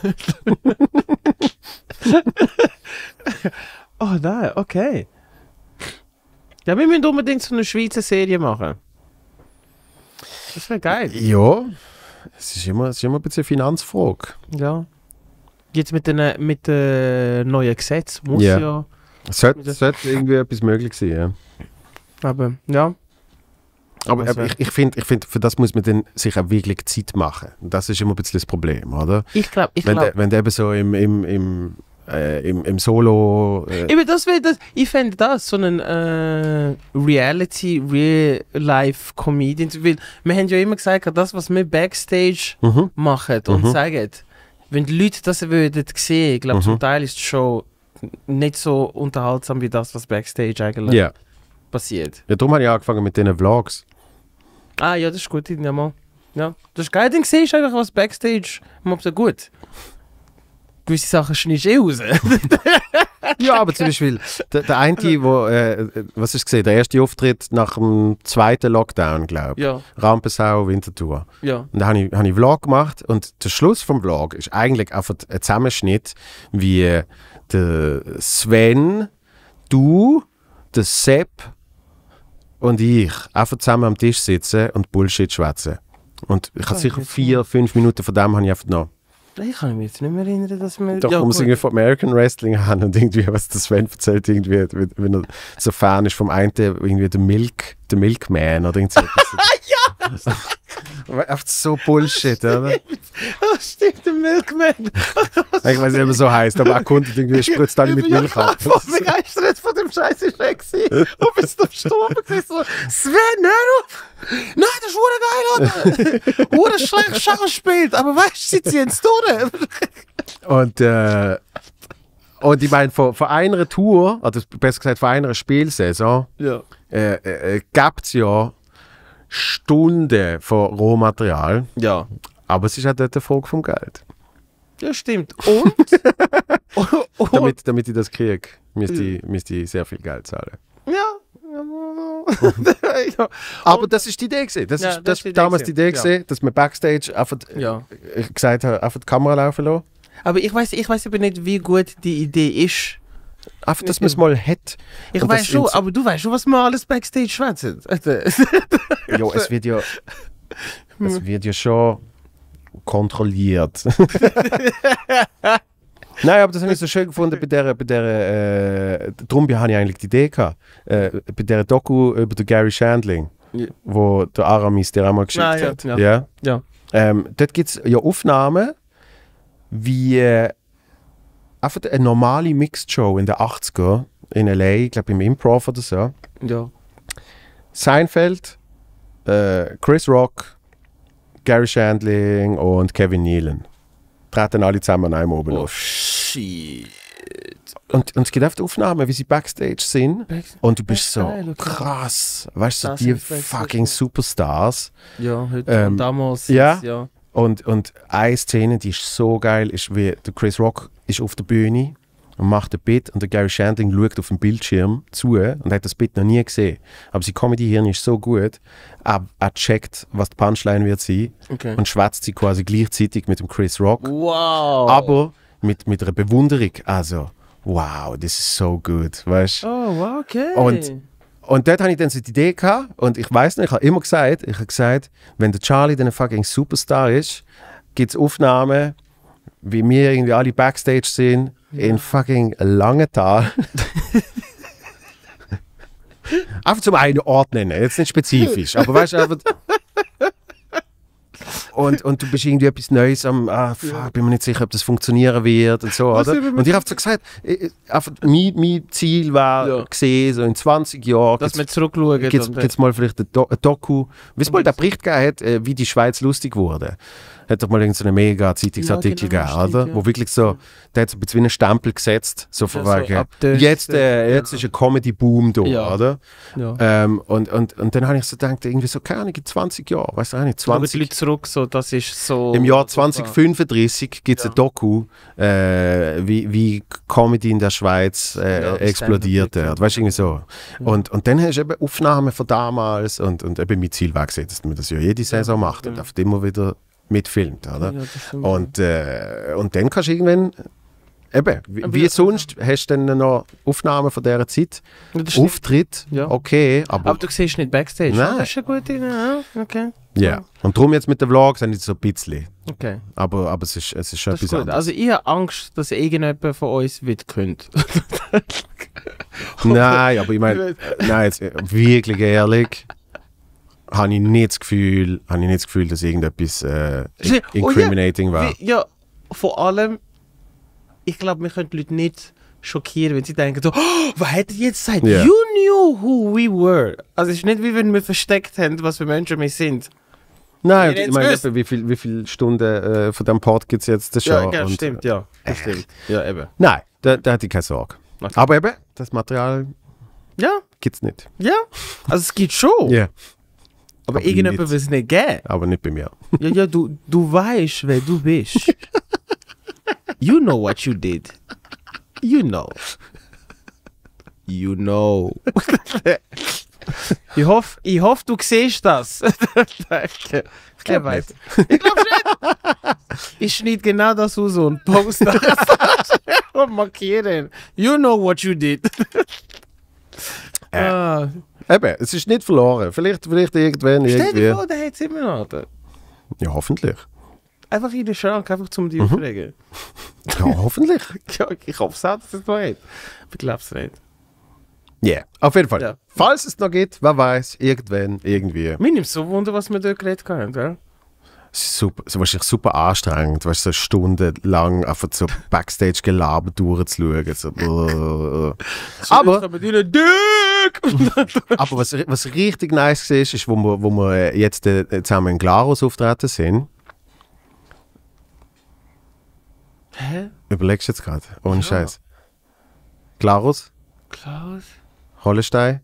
Oh nein, okay. Ja, wir müssen unbedingt so eine Schweizer Serie machen. Das wäre geil. Ja, es ist immer ein bisschen eine Finanzfrage. Ja. Jetzt mit den neuen Gesetzen muss Ja. ja. Es sollte irgendwie etwas möglich sein, ja. Aber ja. Aber Also- ich finde, für das muss man dann sich auch wirklich Zeit machen. Und das ist immer ein bisschen das Problem, oder? Ich glaube. Wenn du eben so im Solo... Eben, ich fände das so einen Reality, Real-Life-Comedian. Weil wir haben ja immer gesagt, das, was wir Backstage machen und sagen, wenn die Leute das würden sehen, ich glaube, zum Teil ist die Show nicht so unterhaltsam wie das, was Backstage eigentlich Ja. passiert. Ja, darum habe ich angefangen mit diesen Vlogs. Ah ja, das ist gut, ja mal. Ja, das ist geil, dann siehst du einfach, was Backstage macht, gut. Gewisse Sachen schneidest du raus. Ja, aber zum Beispiel der eine, wo, was hast du gesehen, der erste Auftritt nach dem zweiten Lockdown, glaube ich. Ja, Rampensau, Winterthur. ja. Und da habe ich einen Vlog gemacht und der Schluss vom Vlog ist eigentlich einfach ein Zusammenschnitt, wie der Sven, du, der Sepp und ich einfach zusammen am Tisch sitzen und Bullshit schwätzen. Und ich habe sicher 4-5 Minuten von dem habe ich einfach noch. Ich kann mich jetzt nicht mehr erinnern, dass wir... Doch, ja, wo wir es gut. irgendwie von American Wrestling haben und irgendwie, was der Sven erzählt, irgendwie, wenn er so Fan ist vom einen, irgendwie der Milk The Milkman oder irgend so etwas. Einfach so Bullshit, oder? Oh, stimmt, der Milkman. Ich weiß nicht, ob er so heisst, aber er konnte irgendwie spritzt alle mit Milch ab. Ich war begeistert von dem Scheiß ist weg gewesen. Und bist du gestorben gewesen. So, Sven, hör auf! Nein, das ist geil, oder? Oder schlecht Schach spielt, aber weißt du, sitzt sie ins Tode. Und ich meine, von einer Tour, oder besser gesagt von einer Spielsaison, Ja. gibt es ja Stunden von Rohmaterial, Ja. aber es ist auch dort eine Frage vom Geld. Ja, stimmt. Und? Damit ich das kriege, müsste ich sehr viel Geld zahlen. Ja. Ja. Aber das ist die Idee gewesen. Das Ja, ist das ist die damals Idee die Idee gewesen. gewesen, dass man Backstage einfach Ja. gesagt hat, einfach die Kamera laufen lassen. Aber ich weiß aber nicht, wie gut die Idee ist. Einfach, dass man es mal hat. Ich Und weiß das schon, ins- aber du weißt schon, was wir alles Backstage schwätzen. Ja, es wird ja schon kontrolliert. Nein, aber das habe ich so schön gefunden bei der darum habe ich eigentlich die Idee gehabt. Bei der Doku über den Gary Shandling, Ja. wo der Aramis dir auch mal geschickt Ah, ja, hat. ja. Ja? Ja. Dort gibt es ja Aufnahmen, wie einfach eine normale Mixed-Show in den 80er in L.A., ich glaube im Improv oder so. Ja. Seinfeld, Chris Rock, Gary Shandling und Kevin Nealon. Treten alle zusammen an einem oben Oh, auf. shit. Und es gibt oft Aufnahmen, wie sie Backstage sind. Und du bist Das ist so geil, okay. krass. Weißt du, Das die ist Backstage, fucking ja. Superstars. Ja, heute Ähm, und damals. ja. Ja. Und eine Szene, die ist so geil, ist wie der Chris Rock ist auf der Bühne und macht ein Bit und der Gary Shandling schaut auf den Bildschirm zu und hat das Bit noch nie gesehen. Aber sein Comedy-Hirn ist so gut, er checkt, was die Punchline wird sein Okay. und schwätzt sie quasi gleichzeitig mit dem Chris Rock. Wow. Aber mit einer Bewunderung. Also, wow, das ist so gut, weißt du? Oh, wow, okay. Und dort hatte ich dann so die Idee gehabt, und ich weiß nicht, ich habe immer gesagt, wenn der Charlie dann ein fucking Superstar ist, gibt es Aufnahmen, wie wir irgendwie alle Backstage sind, in fucking Langenthal. Einfach zum einen Ort nennen, jetzt nicht spezifisch, aber weißt du, einfach. Und du bist irgendwie etwas Neues am, bin mir nicht sicher, ob das funktionieren wird und so, oder? Und ich habe so gesagt, einfach mein Ziel war gesehen, so in 20 Jahren dass wir zurückschauen. gibt es mal vielleicht ein Doku, wie es mal der Bericht gegeben hat, wie die Schweiz lustig wurde. Hat doch mal irgendeinen mega Zeitungsartikel Ja, genau, gegeben, stimmt, oder? ja. Wo wirklich so, der hat so ein bisschen wie einen Stempel gesetzt, so von Ja, so wegen, ab der- jetzt ist ein Comedy-Boom da, Ja. oder? Ja. Und dann habe ich so gedacht, irgendwie so, keine Ahnung, in 20 Jahren, weißt du auch nicht, Schauen die 20 Leute zurück, so, das ist so... im Jahr 2035 gibt es ein Doku, wie Comedy in der Schweiz explodiert Standard, wird. Weißt du, irgendwie so. Und dann hast du eben Aufnahmen von damals und eben mein Ziel war gesehen, dass man das ja jede Saison macht und oft immer wieder mitfilmt. Oder? Ja, das stimmt. Und dann kannst du irgendwann, eben, wie sonst, hast du dann noch Aufnahmen von dieser Zeit, Ja, das stimmt. Auftritt, Ja. okay, aber Aber du siehst nicht Backstage. Nein. Das ist eine gute Idee. Ja, okay. ja. Und darum jetzt mit den Vlogs sind jetzt so ein bisschen. Okay. Aber es ist schon Das ist etwas gut. anderes. Also ich habe Angst, dass irgendjemand von uns wird könnt. Nein, aber ich meine, nein, jetzt wirklich ehrlich, habe ich nicht das Gefühl, dass irgendetwas incriminating war. Ja, vor allem, ich glaube, wir können die Leute nicht schockieren, wenn sie denken, so, oh, was hat er jetzt gesagt? Ja. You knew who we were. Also es ist nicht, wie wenn wir versteckt haben, was für Menschen wir sind. Nein, Ich ich hätt's meine, gewusst. eben, wie viele Stunden von diesem Pod gibt es jetzt schon? Ja, und, stimmt, ja. Das stimmt. Ja, eben. Nein, da hatte ich keine Sorge. Okay. Aber eben, das Material Ja, gibt es nicht. ja. Also es gibt schon. Ja, Aber aber irgendjemand nicht. will es nicht geben. aber nicht bei mir. Ja, ja, du weißt, wer du bist. You know what you did. You know. You know. Ich hoffe, du siehst das. Danke. Ich glaub weiß. Ich glaube nicht. Ich schneide genau das aus und poste das und markiere ihn. You know what you did. Ah. Eben, es ist nicht verloren. Vielleicht irgendwann Stell dir irgendwie. vor, der hat es immer noch. Oder? Ja, hoffentlich. Einfach in den Schrank, einfach zum die aufregen. Ja, hoffentlich. Ja, ich hoffe es auch, dass es noch hat. Aber ich glaube es nicht. Yeah, auf jeden Fall. Ja. Falls es noch geht, wer weiß, irgendwann, irgendwie. Mir nimmt so Wunder, was wir dort geredet haben, gell? Es ist super, so wahrscheinlich super anstrengend, weißt du, so stundenlang einfach so Backstage-Gelaber durchzuschauen. So. Aber was richtig nice war, ist, wo wir jetzt zusammen in Glarus auftreten sind. Hä? Überlegst du jetzt gerade? Ohne Scheiß. Glarus, Klaus? Hollenstein.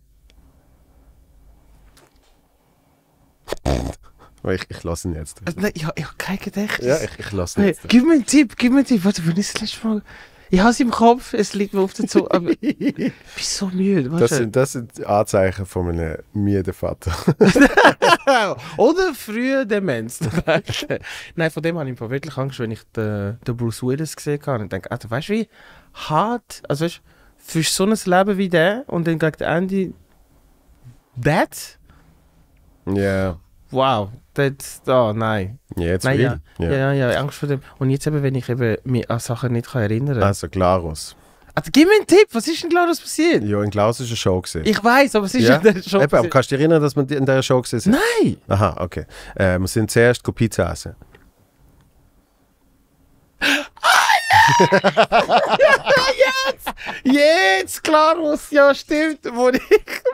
Ich lasse ihn jetzt. Nein, ich habe kein Gedächtnis. Ja, ich lasse ihn Nee, jetzt. gib mir einen Tipp. Warte, wann ist das letzte Mal? Ich habe es im Kopf, es liegt mir auf der Zunge, aber ich bin so müde. Das sind Anzeichen von einem müden Vater. Oder frühe Demenz. Nein, von dem habe ich wirklich Angst, wenn ich den Bruce Willis gesehen habe. Und ich denke, Alter, weißt du, wie hart, also weißt du, für so ein Leben wie der und dann gegen Ende that? Ja. Wow, das, oh nein. Jetzt Nein, will. ja, Angst vor dem. Und jetzt eben, wenn ich eben mich an Sachen nicht erinnern kann. Also Glarus. Also, gib mir einen Tipp, was ist denn klar, was passiert? Ja, in Glarus war eine Show. Gewesen. Ich weiß, aber es ist Ja? ja der Show. Eben, aber kannst du dich erinnern, dass wir in dieser Show gesehen sind? Nein! Aha, okay. Wir sind zuerst Pizza essen. Jetzt, Klarus, ja stimmt, wo ich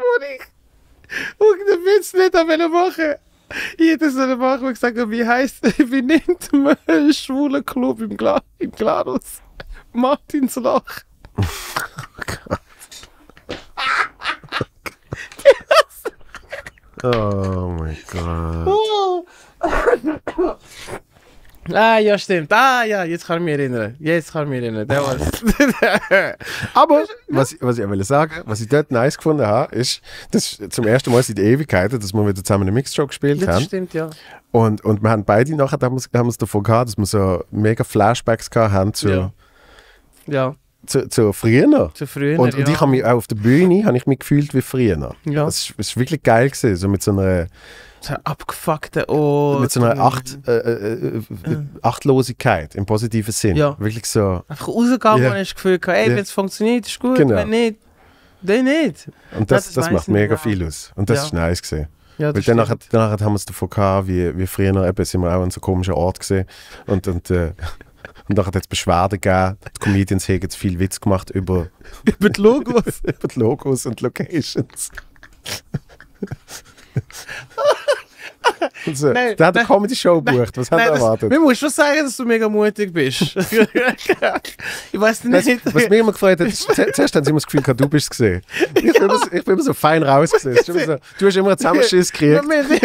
den Witz nicht machen. Ich hätte es machen und gesagt, wie nennt man einen schwulen Club im Glarus? Martinsloch. Oh mein Gott. Oh. Ah, ja, stimmt. Ah, ja, jetzt kann ich mich erinnern. Der war's. Aber, was ich will sagen, was ich dort nice gefunden habe, ist, dass zum ersten Mal seit Ewigkeiten, dass wir wieder zusammen eine Mixed-Show gespielt Ja, das haben. stimmt, ja. Und wir haben beide nachher haben wir es davon gehabt, dass wir so mega Flashbacks gehabt haben zu früher. Zu früher, Und ich habe mich auch auf der Bühne habe ich mich gefühlt wie früher. Ja. Das ist wirklich geil gewesen, so mit so einer So abgefuckte Ort. mit so einer Achtlosigkeit im positiven Sinn. Ja. Wirklich so. Einfach rausgegangen Ja. und hast das Gefühl gehabt, ey, Ja. wenn es funktioniert, ist gut, Genau. wenn nicht, dann nicht. Und Ja, das das macht weiss ich mega noch. viel aus. Und das Ja. ist nice gewesen. Ja, Weil das danach stimmt. haben wir es davon gehabt, wie früher eben sind wir auch an so komischen Ort gesehen. Und nachher hat es Beschwerden gegeben, die Comedians haben jetzt viel Witz gemacht über Über die Logos. über die Logos und Locations. Und so. Nein, Der hat eine nein, Comedy-Show gebucht. Was hat er erwartet? Mir musst schon sagen, dass du mega mutig bist. Ich weiß nicht. Was mich immer gefreut hat, ist, zuerst haben sie immer das Gefühl gehabt, du bist es gesehen. Ich bin immer so fein rausgesehen. So, du hast immer einen Zusammenschiss gekriegt.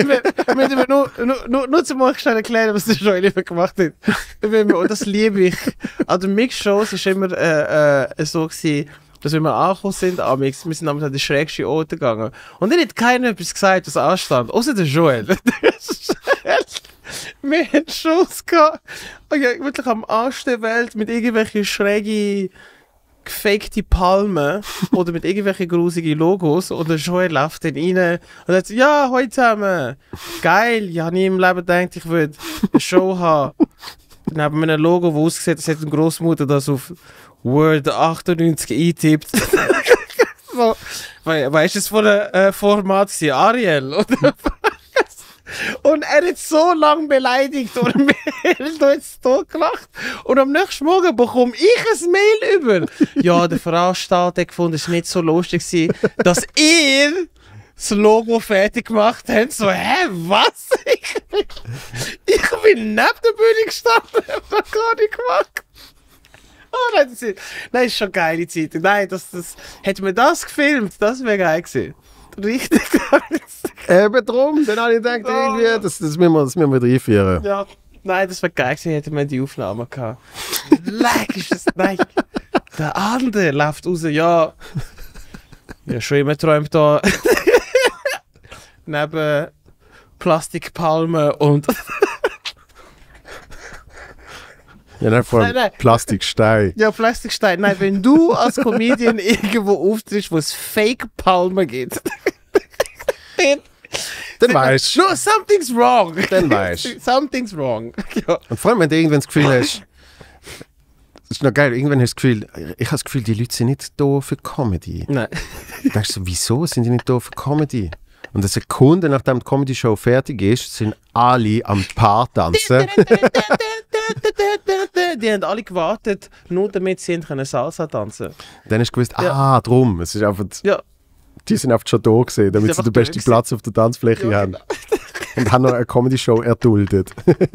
Nur zum mal schnell erklären, was der Joel eben gemacht hat. Und das liebe ich. An den Mix-Shows war immer so gewesen, dass wenn wir angekommen sind, wir sind damals an die schrägste Orte gegangen. Und dann hat keiner etwas gesagt, was anstand, außer der Joel. Wir hatten Shows gehabt, wirklich am Arsch der Welt mit irgendwelchen schrägen gefakte Palmen oder mit irgendwelchen grusigen Logos und der Joel läuft dann rein und sagt so, ja, heute zusammen, geil, ich habe nie im Leben gedacht, ich würde eine Show haben. Dann haben wir ein Logo, das aussieht, als hätte eine Großmutter das auf Word 98 eintippt. So, weißt du, das von einem Format war Ariel, oder was? Und er hat so lange beleidigt und wir haben jetzt totgelacht. Und am nächsten Morgen bekomme ich ein Mail über. Ja, der Veranstalter gefunden, es war nicht so lustig, dass ihr das Logo fertig gemacht habt. So, hä, was? Ich bin neben der Bühne gestanden, hab das gar nicht gemacht. Oh nein, das ist schon eine geile Zeit. Nein, hätte mir das gefilmt, das wäre geil gewesen. Richtig geil. Eben drum, dann habe ich gedacht, irgendwie, das müssen wir wieder einführen. Ja, nein, das wäre geil gewesen, hätten wir die Aufnahme gehabt. Leck, ist das, nein. Der andere läuft raus, ja. Ja, schon immer träumt da. Neben Plastikpalmen und... Ja, nicht vor allem Nein. Plastikstein. Ja, Plastikstein. Nein, wenn du als Comedian irgendwo auftrittst, wo es Fake-Palmen gibt, Dann weißt du. no, something's wrong. Dann weißt du. Something's wrong. Ja. Und vor allem, wenn du irgendwann das Gefühl hast, Das ist noch geil. Irgendwann hast du das Gefühl, ich habe das Gefühl, die Leute sind nicht da für Comedy. Nein. Du denkst so, wieso sind die nicht da für Comedy? Und eine Sekunde nachdem die Comedy-Show fertig ist, sind alle am Paar tanzen. Die haben alle gewartet, nur damit sie können Salsa tanzen können. Dann hast du gewusst, drum. Es ist einfach, Ja. die sind einfach schon da gewesen, damit sie den besten einfach da Platz auf der Tanzfläche Ja, haben. Und haben noch eine Comedy-Show erduldet.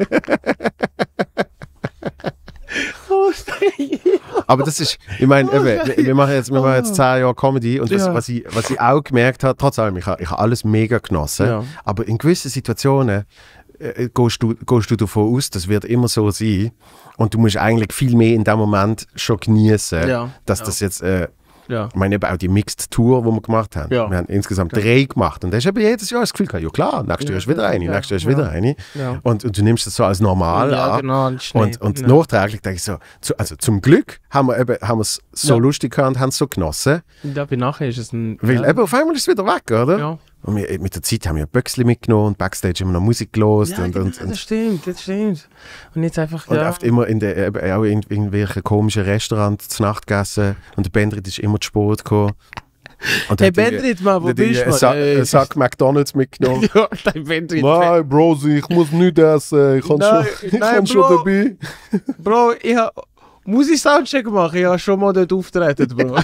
Aber das ist, ich meine, wir machen jetzt 10 Jahre Comedy und was ich auch gemerkt habe, trotz allem, ich habe alles mega genossen, Ja. aber in gewissen Situationen gehst du davon aus, das wird immer so sein und du musst eigentlich viel mehr in dem Moment schon genießen, Ja. dass das jetzt, Ja. ich meine eben auch die Mixed Tour, die wir gemacht haben. Ja. Wir haben insgesamt 3 gemacht und da hast du eben jedes Jahr das Gefühl gehabt, ja klar, nächstes Jahr ist wieder eine, nächstes Jahr ist wieder eine. Ja. Und du nimmst das so als normal Ja, an. genau, Und nachträglich denke ich so, zum Glück haben wir es so Ja. lustig gehabt und haben es so genossen. Ja, bei nachher ist es ein... Weil eben auf einmal ist es wieder weg, oder? Ja. Und wir, mit der Zeit haben wir Böckchen mitgenommen und Backstage immer noch Musik gelost. Ja, und das stimmt. Und jetzt einfach, und oft immer auch in irgendwelchen komischen Restaurants zur Nacht gegessen. Und der Bandrit ist immer zu spät gekommen. Und Hey hat irgendwie- Bandrit, Mann, wo hat bist irgendwie du? einen Sack McDonalds mitgenommen. Ja, dein Bandrit. Nein, Brosi, ich muss nicht essen. Ich kann Nein, schon Bro. dabei. Bro, muss ich Soundcheck machen? Ich habe schon mal dort auftreten, Bro.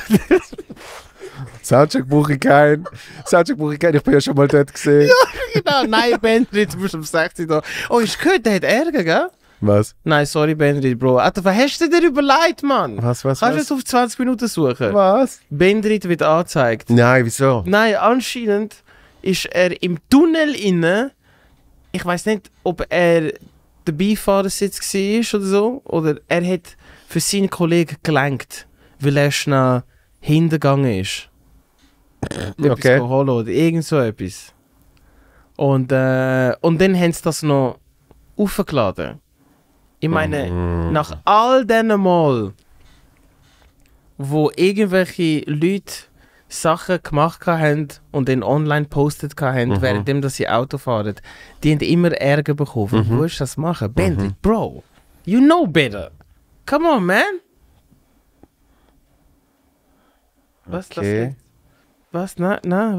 Soundcheck brauche ich keinen. Ich bin ja schon mal dort gesehen. Genau, nein, Bandrit, du bist um 16 da. Oh, ich gehört, der hat Ärger, gell? Was? Nein, sorry, Bandrit, Bro. Alter, was hast du dir überlegt, Mann? Was? Kannst du jetzt auf 20 Minuten suchen? Was? Bandrit wird angezeigt. Nein, wieso? Nein, anscheinend ist er im Tunnel inne. Ich weiß nicht, ob er der Beifahrersitz war oder so. Oder er hat für seinen Kollegen gelenkt, weil er schnell hintergegangen ist. Okay. Etwas holen oder irgend so etwas. Und dann haben sie das noch aufgeladen. Ich meine, nach all diesen Mal, wo irgendwelche Leute Sachen gemacht haben und dann online postet haben, währenddem dass sie Auto fahren, die haben immer Ärger bekommen. Wo willst du das machen? Bandit, Bro, you know better. Come on, man. Was das Okay. jetzt? Was? Was?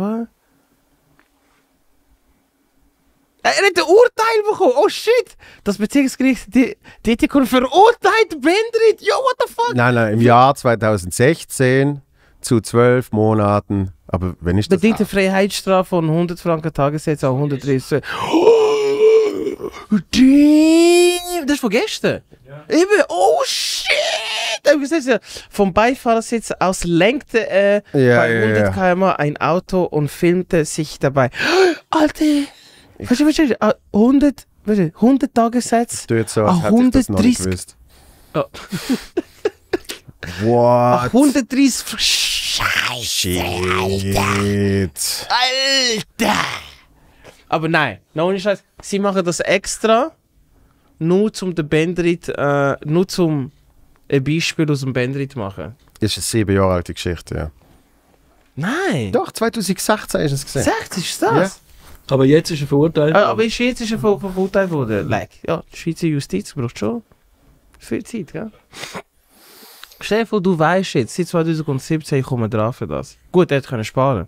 Er hat ein Urteil bekommen. Oh shit! Das Beziehungsgericht, die hat ihn verurteilt, Bandrit. Yo, what the fuck? Nein, im Jahr 2016 zu 12 Monaten. Aber wenn ich das... Bedingte Freiheitsstrafe von 100 Franken Tagessätze an 130. Damn! Das ist von gestern. Eben, oh shit! Vom Beifahrersitz aus lenkte er bei 100 km ein Auto und filmte sich dabei. Alter! Verstehst du? 100 Tagessätze. tut so, als hätte ich das noch nicht 130. gewusst. Ja. What? 130. Scheiße! Shit. Alter! Aber nein, ohne Scheiß. Sie machen das extra, nur zum den Bandrit, nur zum ein Beispiel aus dem Bandrit machen. Das ist eine 7 Jahre alte Geschichte, ja. Nein! Doch, 2016 ist es gesehen. 60 ist das? Aber jetzt ist er verurteilt. Aber jetzt ist er verurteilt worden. Like, ja, die Schweizer Justiz braucht schon viel Zeit, gell? Stell dir vor, du weißt jetzt, seit 2017 ich komme drauf für das. Gut, er hätte sparen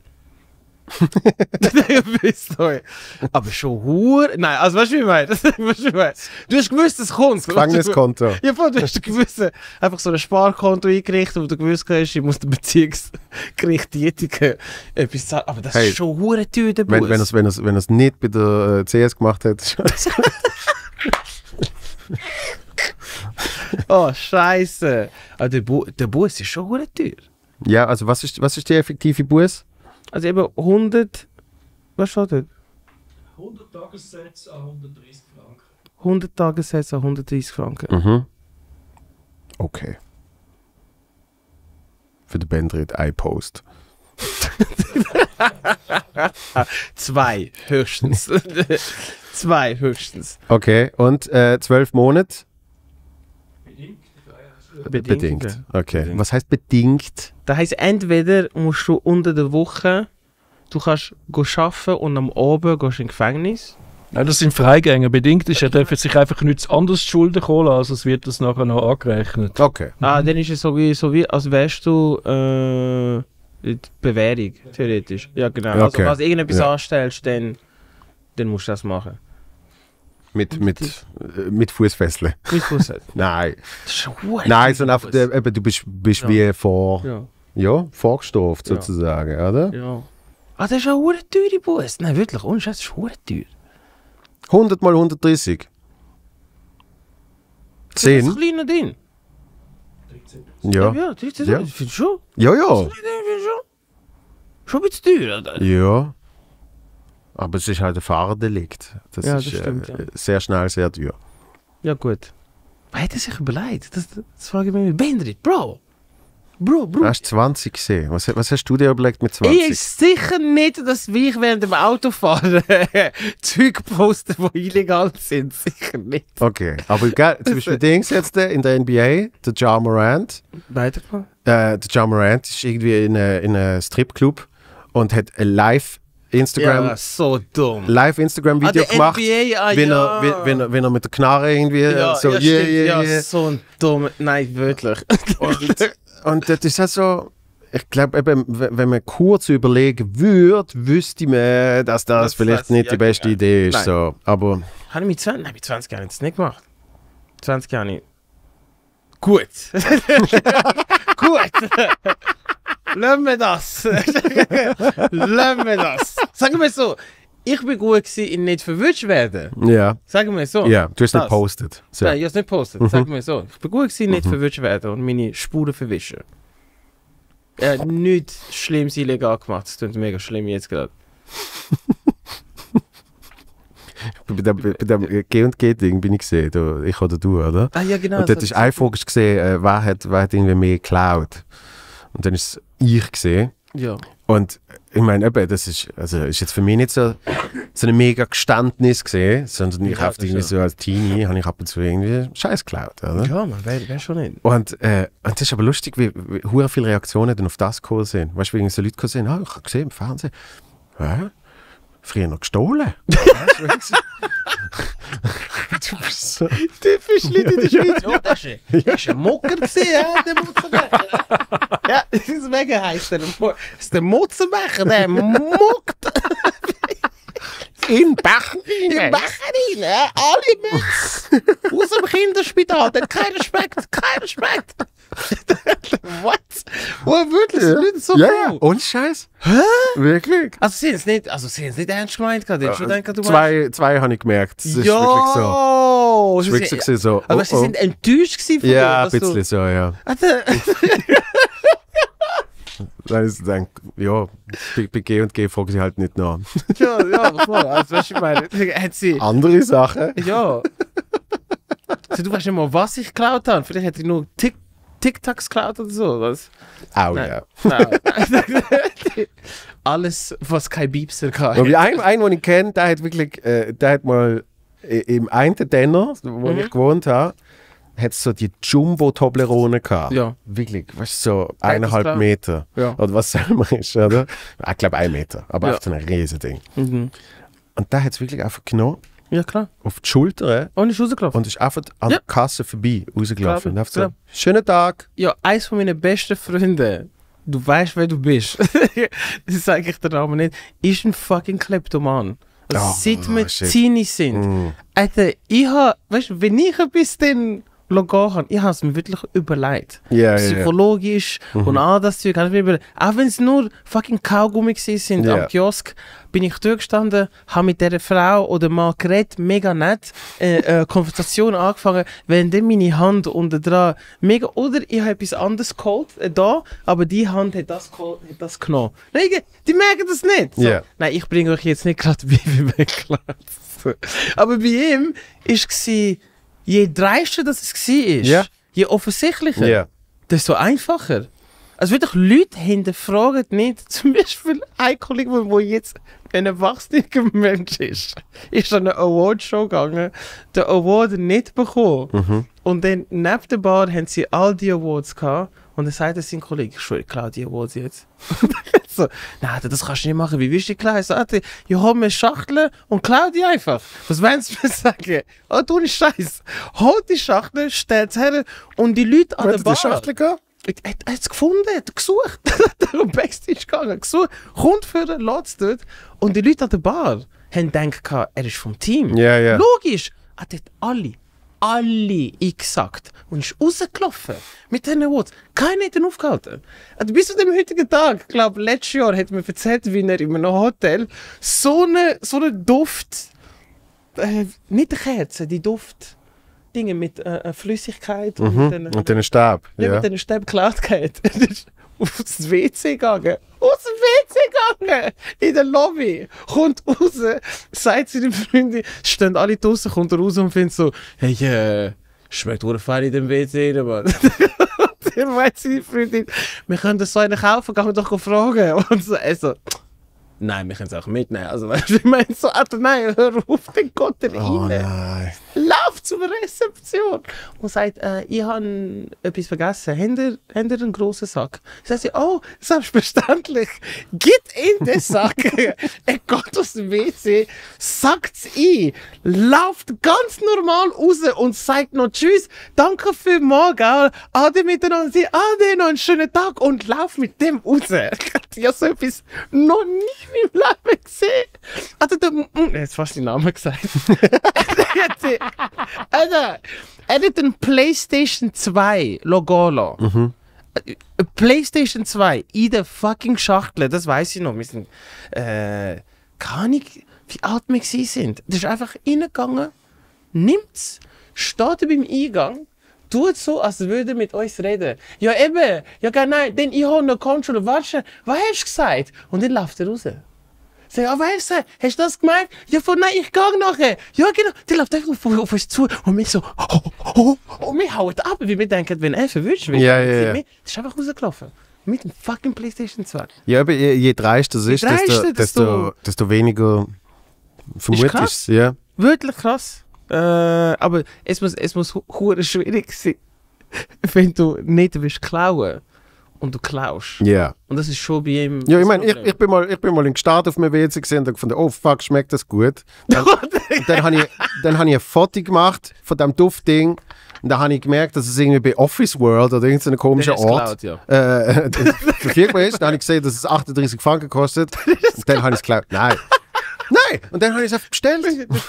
können. Aber schon hure. Nein, also weißt du, wie ich meine? Du hast gewusst, es kommt. Gefängniskonto. Ja, voll, du hast gewusst, einfach so ein Sparkonto eingerichtet, wo du gewusst hast, ich muss dem Beziehungsgericht Dietiker etwas zahlen. Aber das Hey, ist schon hure teuer, der Bus. Wenn er es nicht bei der CS gemacht hat, ist alles gut. Oh, scheiße. Aber der Bus ist schon hure teuer. Ja, also was ist die effektive Buß? Also eben 100... Was steht dort? 100 Tagessätze an 130 Franken. 100 Tagessätze an 130 Franken. Mhm. Okay. Für den Bandrit ein Post. 2 höchstens. 2 höchstens. Okay, und 12 Monate? Bedingt. Okay. Bedingt. Was heißt bedingt? Das heisst, entweder musst du unter der Woche, du kannst arbeiten und am Abend gehst du in Gefängnis. Nein, das sind Freigänger. Bedingt ist, er darf sich einfach nichts anderes zu Schulden kommen lassen, als wird das nachher noch angerechnet. Okay. Dann ist es so wie als wärst du die Bewährung, theoretisch. Ja, genau. Okay. Also, falls du irgendetwas Ja. anstellst, dann musst du das machen. Mit Fußfesseln. Mit Fuß. Nein. Das ist schon Nein, sondern einfach, eben, du bist Ja. wie Ja. vorgestuft Ja. sozusagen, oder? Ja. Das ist eine hure teure Bus. Nein, wirklich, ohne Scheiß, das ist hure teuer. 100 mal 130. Das ist ein 10? kleiner Ding. Ja. Ja, 13 Ja. Ich finde schon. Ja, Ich ja. finde schon ein bisschen teuer. Alter. Ja. Aber es ist halt ein Fahrerdelikt. Das Ja, ist das stimmt, ja. sehr schnell, sehr teuer. Ja, gut. Wer hat er sich überlegt? Das frage ich mich. Behindert, Bro. Bro. Hast du 20 gesehen? Was hast du dir überlegt mit Ich 20? sicher nicht, dass ich während dem Autofahren Zeug poste, die illegal sind. Sicher nicht. Okay, aber gell, zum Beispiel Dings jetzt in der NBA, der Ja Morant. Weitergefahren? Der Ja Morant ist irgendwie in einem Stripclub und hat ein Live-Instagram Ja, so dumm. Live-Instagram-Video der gemacht, NBA, wenn, ja. wenn er mit der Knarre irgendwie so stimmt. Ja, so ein dumm. Nein, wirklich. Und das ist halt so, ich glaube eben, wenn man kurz überlegen würde, wüsste man, dass das vielleicht nicht die beste Idee ist. Nein. So. Aber Habe ich mit 20? Nein, mit 20 Jahren das nicht gemacht. 20 Jahre nicht. Gut. Gut. Lassen wir das. Lassen wir das. Sagen wir so, ich bin gut gewesen, in nicht verwünscht werden. ja, Sagen wir so. ja, du hast Das. nicht gepostet. So. Nein, ich habe es nicht gepostet. Sagen wir so. Ich bin gut gewesen, nicht verwünscht werden und meine Spuren verwischen. Nichts Schlimmes illegal gemacht. Das klingt mega schlimm jetzt gerade. Bei dem G&G-Ding bin ich gesehen, ich oder du, oder? Ah ja, genau. Und dort ist eine Frage gesehen, wer hat irgendwie mehr geklaut. Und dann ist es ich gesehen. Ja. Und ich meine, eben, das ist jetzt für mich nicht so ein mega Geständnis gesehen, sondern ich Ja, habe das irgendwie schon. so als Teenie, habe ich ab und zu irgendwie Scheiß geklaut, oder? Ja, man, wer schon nicht. Und das ist aber lustig, wie hure viele Reaktionen dann auf das gekommen sind. Weißt du, wie so Leute gekommen sind, ich habe gesehen im Fernsehen, hä? Früher noch gestohlen. Weißt du? Du bist so... Typisch Leute in der Schweiz. Ja, das ist ein Mucker gewesen, der Mutzenbecher. Ja, deswegen heisst er. Das ist der Mutzenbecher, der muckt. In Becher Im Becher rein, ja. Alle mit. Aus dem Kinderspital. Der hat keinen Respekt, keinen Respekt. What? Oh, wirklich? Das Leute so Ja, froh. ja, und Scheiß. Hä? Wirklich? Also sie haben es nicht ernst gemeint. Die haben schon gedacht, du meinst... Zwei habe ich gemerkt. Das ist wirklich so. Das ist wirklich so. so Aber sie sind enttäuscht gewesen von ja, ein dir, dass bisschen so, ja. Dann ist dann, ja, bei G&G fragen sie halt nicht nach. ja, voll. Also, weißt du, ich meine, hat sie... Andere Sachen? Ja. Also, du weißt nicht mal, was ich geklaut habe. Vielleicht hätte ich nur TikToks geklaut oder so. Was? Auch, Nein. ja. Nein. Alles, was kein Biebser kann. Aber einen, den ich kenne, der hat wirklich, der hat mal im einen Denner, wo ich gewohnt habe, hat so die Jumbo-Toblerone gehabt. Ja. Wirklich, weißt du, so klar. 1,5 Meter. Ja. Oder was es immer ist, oder? Ich glaube 1 Meter, aber Ja. auf so ein riesen Ding. Mhm. Und der hat es wirklich einfach genommen, Ja, klar. auf die Schulter Und ist rausgelaufen. und ist einfach an Ja. der Kasse vorbei, rausgelaufen. Klar, Und einfach so, klar. schönen Tag. Ja, eins von meinen besten Freunden, du weißt, wer du bist, das sage ich dir aber nicht, ist ein fucking Kleptoman. Also, Oh, seit wir shit. Teenies sind. Mm. Alter, ich habe, weißt du, wenn ich etwas dann gehen kann, ich habe es mir wirklich überlegt. Ja, ja, Psychologisch und all das Zeug. Habe ich mir überlegt. Auch wenn es nur fucking Kaugummi sind Ja. am Kiosk, bin ich durchgestanden, habe mit dieser Frau oder Mann geredet, mega nett, Konversation angefangen, während dann meine Hand unten dran mega, oder ich habe etwas anderes geholt, da, aber die Hand hat das geholt, hat das genommen. Nein, die merken das nicht. So. Ja. Nein, ich bringe euch jetzt nicht gerade wie weglassen. Aber bei ihm war je dreister das es war, Ja. je offensichtlicher, Ja. desto einfacher. Also wirklich, Leute hinterfragen nicht, zum Beispiel ein Kollege, der jetzt ein erwachsener Mensch ist an eine Awardshow gegangen, den Award nicht bekommen. Und dann neben der Bar haben sie all die Awards gehabt Und dann sagt sein Kollege, ich schwöre, Claudia, wo sie jetzt? So, nein, das kannst du nicht machen. Wie willst du die Claudia? Sagt ja, hol mir eine Schachtel und klau die einfach. Was wollen sie mir sagen? Oh, du nicht Scheiß. Hol die Schachtel, stell es her und die Leute an der Bar. Die Schachtel gehen? Er hat es gefunden, hat gesucht. Er ist Backstage gegangen, gesucht, kommt für den, lässt es dort. Und die Leute an der Bar haben gedacht, er ist vom Team. Ja, ja. Logisch. Er hat alle eingesackt und ist rausgelaufen mit diesen Worten. Keiner hat ihn aufgehalten. Also bis zu dem heutigen Tag, ich glaube, letztes Jahr hat mir erzählt, wie er in einem Hotel so eine Duft, nicht die Kerze, die Duft, Dinge mit Flüssigkeit und den Stab. Ja, mit den Stäben geklaut geht. Er ist aufs WC gegangen. Aus dem WC gegangen! In der Lobby! Kommt raus, sagt seine Freundin, stehen alle draußen, kommt er raus und findet so, hey, schmeckt fein in dem WC, Mann. Der meint seine Freundin, wir können das so einen kaufen, gehen wir doch fragen. Und so, also, nein, wir können es auch mitnehmen. Also, weißt du, ich meine so, Alter, nein, hör auf, den Gott rein. Oh nein. Lauf zur Rezeption und sagt, ich habe etwas vergessen. Habt ihr einen grossen Sack? Sagt sie, oh, selbstverständlich. Geht in den Sack. Er geht aus dem WC, sackt es ein, läuft ganz normal raus und sagt noch Tschüss, danke für morgen, Ade miteinander, sie, Ade, noch einen schönen Tag und lauf mit dem raus. Ich habe so etwas noch nie in meinem Leben gesehen. Also, er hat fast den Namen gesagt. Alter, er hat einen PlayStation 2 Logo lassen. PlayStation 2 in der fucking Schachtel, das weiß ich noch. Wir sind, keine Ahnung, wie alt wir sind. Das ist einfach reingegangen, nimmt's, steht beim Eingang, tut so, als würde er mit uns reden. Ja eben, ja gar nein, denn ich habe einen Controller, warte, was hast du gesagt? Und dann läuft er raus. Sag, was hast du gesagt? Hast du das gemeint? Ja, nein, ich gehe nachher. Ja, genau. Der läuft einfach auf uns zu und wir so, und wir hauen ab, weil wir denken, wenn er verwünscht wird. Ja. Das ist einfach rausgelaufen. Mit dem fucking PlayStation 2. Ja, aber je dreister es ist, desto weniger vermutlich ist. Ja. Wirklich krass. Aber es muss hure schwierig sein, wenn du nicht willst klauen und du klaust. Ja. Und das ist schon bei ihm. Ja, ich meine, ich bin mal in Gstaad auf meinem WC gesehen und gefunden, oh fuck, schmeckt das gut. Dann habe ich ein Foto gemacht von diesem Duftding. Und dann habe ich gemerkt, dass es irgendwie bei Office World oder irgendeinem komischen Ort verfügbar ist. Dann habe ich gesehen, dass es 38 Franken kostet. Und dann habe ich es geklaut. Nein! Und dann habe ich es einfach bestellt.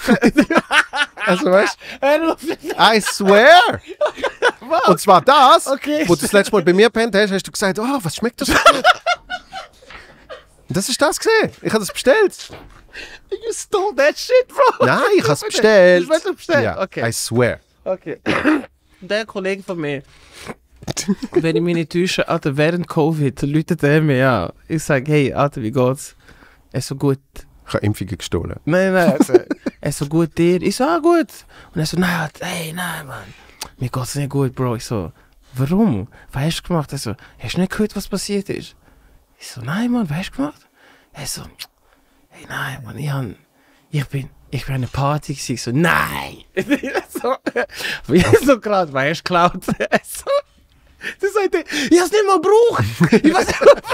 Also weißt du? I swear! Und zwar das, wo du das letzte Mal bei mir gepennt hast, hast du gesagt, oh, was schmeckt das so gut? Und das ist das gesehen. Ich habe das bestellt. You stole that shit, bro! Nein, ich habe es bestellt. Du hast es bestellt? Ja, okay. I swear. Okay. Der Kollege von mir, wenn ich mich nicht täusche, Alter, während Covid läutet er mir an. Ich sage, hey, Alter, wie geht's? Er ist so gut. Ich habe Impfungen gestohlen. Nein, also, er ist so gut dir. Ich so, gut. Und er so, nein, hey, nein, Mann. Mir geht's nicht gut, Bro. Ich so, warum? Was hast du gemacht? Er so, hast du nicht gehört, was passiert ist? Ich so, nein, Mann, was hast du gemacht? Er so, hey, nein, Mann, ich bin an einer Party gewesen. Ich so, nein! Wie so gerade, weil er ist geklaut. So, dann sagt er, ich hab's nicht mal gebraucht! Ich weiß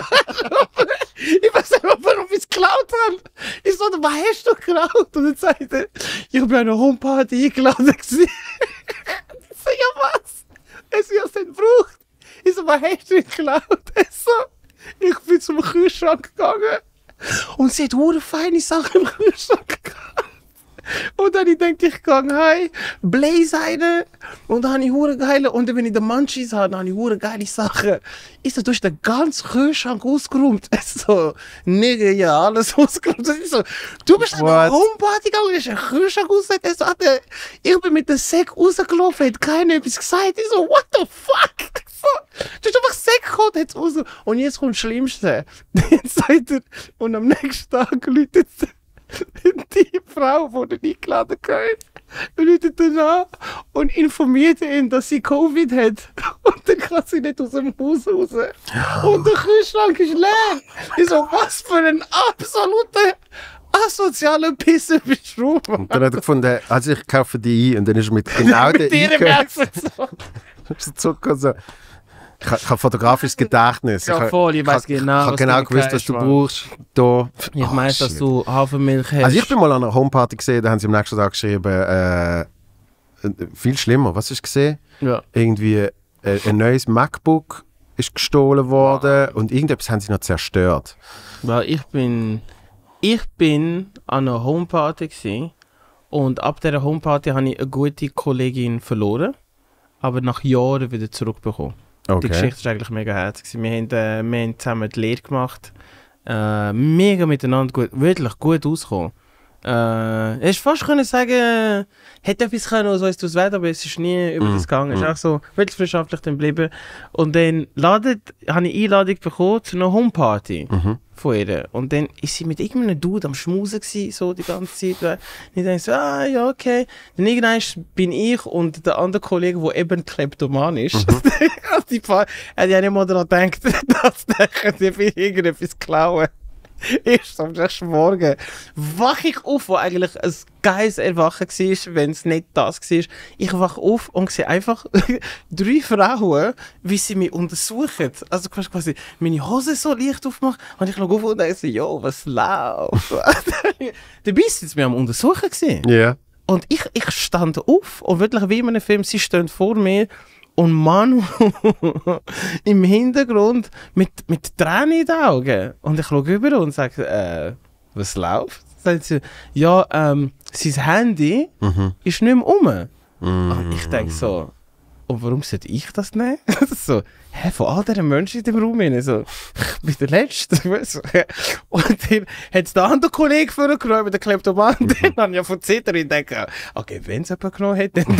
nicht mal, warum ich es geklaut habe! Ich so, was hast du geklaut? Und dann sagt er, ich bin an einer Homeparty eingeladen gewesen. Ich so, ja was? Er so, ich hab's nicht gebraucht! Ich so, was hast du geklaut? Er so, ich bin zum Kühlschrank gegangen und sie hat feine Sachen im Kühlschrank gehabt. Und dann denke ich, gehe heim, Blaze rein und dann habe ich hure geile. Und wenn ich den Munchies habe, dann habe ich hure geile Sachen. Ich so, du hast den ganzen Kühlschrank ausgeräumt. So, Nigga, ja, alles ausgeräumt. Ich so, du bist an der Homeparty gegangen, hast einen Kühlschrank ausgeräumt. So, ich bin mit dem Sack rausgelaufen, hat keiner etwas gesagt. Ich so, what the fuck? So, du hast einfach Sack geholt, hat's raus. Und jetzt kommt das Schlimmste. Jetzt sagt er, und am nächsten Tag läutet die Frau, die ihn eingeladen hat, läutet ihn an und informiert ihn, dass sie Covid hat. Und dann kann sie nicht aus dem Haus raus. Und der Kühlschrank ist leer. Ich so, was für ein absoluter asozialer Pisser bist du, Mann. Und dann hat er gefunden, also ich kaufe die ein. Und dann ist er mit genau der Einkauf. so. Ich habe fotografisches Gedächtnis. Ja, voll, ich weiß genau, ich habe was genau du gewusst, was du meinst, brauchst. Da. Ich weiss, dass du Hafermilch hast. Also ich bin mal an einer Homeparty gesehen, da haben sie am nächsten Tag geschrieben, viel schlimmer. Was hast du gesehen? Ja. Irgendwie ein neues MacBook ist gestohlen worden und irgendetwas haben sie noch zerstört. Weil ich bin an einer Homeparty gewesen, und ab dieser Homeparty habe ich eine gute Kollegin verloren, aber nach Jahren wieder zurückbekommen. Okay. Die Geschichte ist eigentlich mega herzig. Wir haben zusammen die Lehre gemacht, mega miteinander gut, wirklich gut ausgekommen. Ich fast können sagen, hätte etwas können, so ist das Wetter, aber es ist nie über das gegangen. Es ist auch so wirklich freundschaftlich dann geblieben. Und dann habe ich Einladung bekommen zu einer Homeparty von ihr. Und dann ist sie mit irgendeinem Dude am Schmusen gewesen, so die ganze Zeit. Und ich denke so, ja, okay. Dann irgendwann bin ich und der andere Kollege, der eben Kleptoman ist, die hat ja nicht mal daran gedacht, dass die irgendetwas klauen. Erst am nächsten Morgen wache ich auf, wo eigentlich ein geiles Erwachen war, wenn es nicht das war. Ich wache auf und sehe einfach 3 Frauen, wie sie mich untersuchen. Also quasi meine Hose so leicht aufmachen und ich schaue auf und denke so, jo, was läuft? Dabei sind sie mich am Untersuchen gewesen. Yeah. Und ich stand auf und wirklich wie in einem Film, sie stehen vor mir. Und Manu im Hintergrund mit Tränen in den Augen. Und ich schaue über und sage, was läuft? Sagt sie, ja, sein Handy ist nicht mehr rum. Und ich denke so, und warum sollte ich das nehmen? So, von all diesen Menschen in dem Raum hin, so, ich bin der Letzte. Und dann hat es der andere Kollege vorgenommen, der Kleptoman, den habe ich ja von Zitterin gedacht, okay, wenn es jemand genommen hat, dann...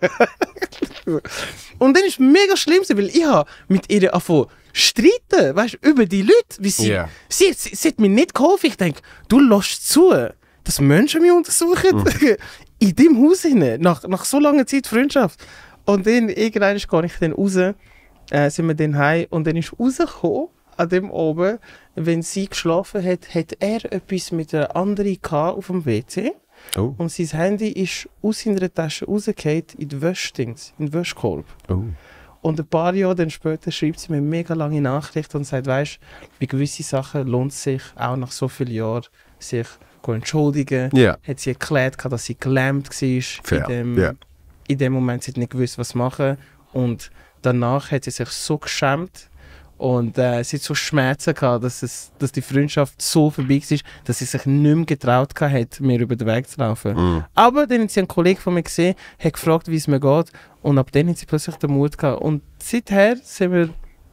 Und dann ist es mega schlimm, weil ich habe mit ihr angefangen streiten, weißt, über die Leute. Wie sie, sie hat mir nicht geholfen. Ich denke, du lässt zu, dass Menschen mich untersuchen. In deinem Haus hinein, nach so langer Zeit Freundschaft. Und dann irgendwann gehe ich dann raus, sind wir dann heim und dann ist rausgekommen, an dem oben, wenn sie geschlafen hat, hat er etwas mit einer anderen auf dem WC. Oh. Und sein Handy ist aus seiner Tasche rausgefallen in den Wäschdings, in den Wäschkorb. Oh. Und ein paar Jahre dann später schreibt sie mir eine mega lange Nachricht und sagt, weisst, bei gewissen Sachen lohnt es sich, auch nach so vielen Jahren, sich zu entschuldigen. Yeah. Hat sie erklärt, dass sie gelähmt war. In dem Moment sie hat nicht gewusst, was machen. Und danach hat sie sich so geschämt. Und sie hat so Schmerzen gehabt, dass die Freundschaft so vorbei war, dass sie sich nicht mehr getraut hat, mir über den Weg zu laufen. Aber dann hat sie einen Kollegen von mir gesehen, hat gefragt, wie es mir geht. Und ab dann hat sie plötzlich den Mut gehabt. Und seither sind wir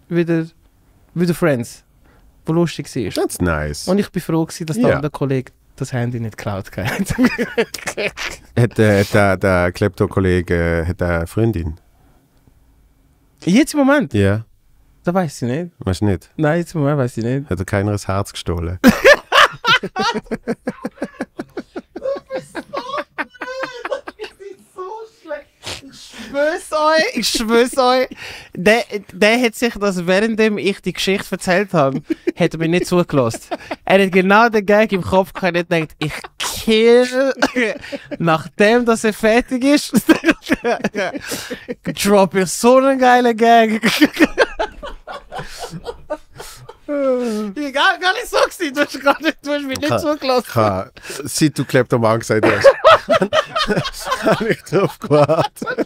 wieder Friends, wo lustig war. That's nice. Und ich bin froh gewesen, dass der andere Kollege das Handy nicht geklaut hat. Hat der Klepto-Kollege eine Freundin? Jetzt im Moment? Ja. Yeah. Das weiß ich nicht. Weißt du nicht? Nein, jetzt im Moment weiß ich nicht. Hat er keiner das Herz gestohlen? Ich schwör's euch, der hat sich das, währenddem ich die Geschichte erzählt habe, hat er mir nicht zugelassen. Er hat genau den Gag im Kopf gehabt und gedacht, ich kill, nachdem dass er fertig ist, drop ich so einen geilen Gag. Gar nicht so gewesen, du hast mich nicht zugelassen. Seit du Kleptoman gesagt hast, habe ich drauf gewartet.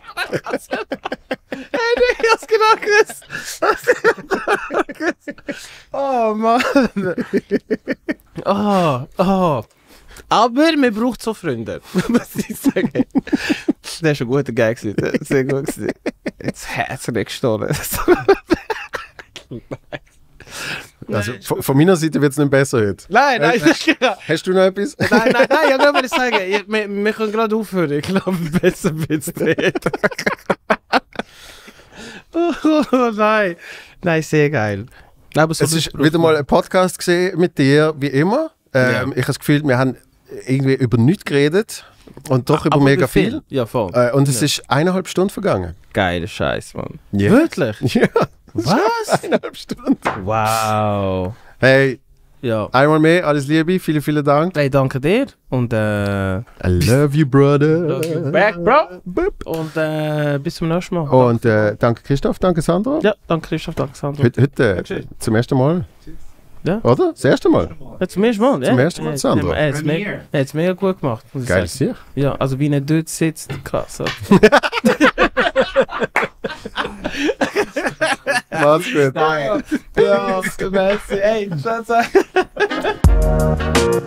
Ich hab's genau gewusst. Oh Mann. Oh. Aber man braucht so Freunde, muss ich sagen. Das war ein guter Gag. Sehr gut gewesen. Jetzt Herz nicht gestohlen. Also von meiner Seite wird es nicht besser heute. Nein. Hast du noch etwas? Nein, ich würde sagen, wir können gerade aufhören. Ich glaube, besser wird es nicht. Oh nein. Nein, sehr geil. Aber so es ist wieder mal ein Podcast gesehen mit dir, wie immer. Ich habe das Gefühl, wir haben irgendwie über nichts geredet und doch über mega viel. Ja, voll. Und es ist 1,5 Stunden vergangen. Geiler Scheiß, Mann. Yeah. Wirklich? Ja. Was? 1,5 Stunden. Wow. Hey, Ja. Einmal mehr, alles Liebe, vielen, vielen Dank. Hey, danke dir. Und I love you, brother. love you back, bro. Und bis zum nächsten Mal. Und danke Christoph, danke Sandra. Ja, danke Christoph, danke Sandra. Heute zum ersten Mal. Ja. Oder? Das erste Mal. Ja, zum ersten Mal, ja. Zum ersten Mal, Sandra. Er hat es mega gut gemacht, muss ich Geil, sagen. sicher. Ja, also wie er dort sitzt, krass. Mach's gut. Ja, merci. Ey, ciao, ciao.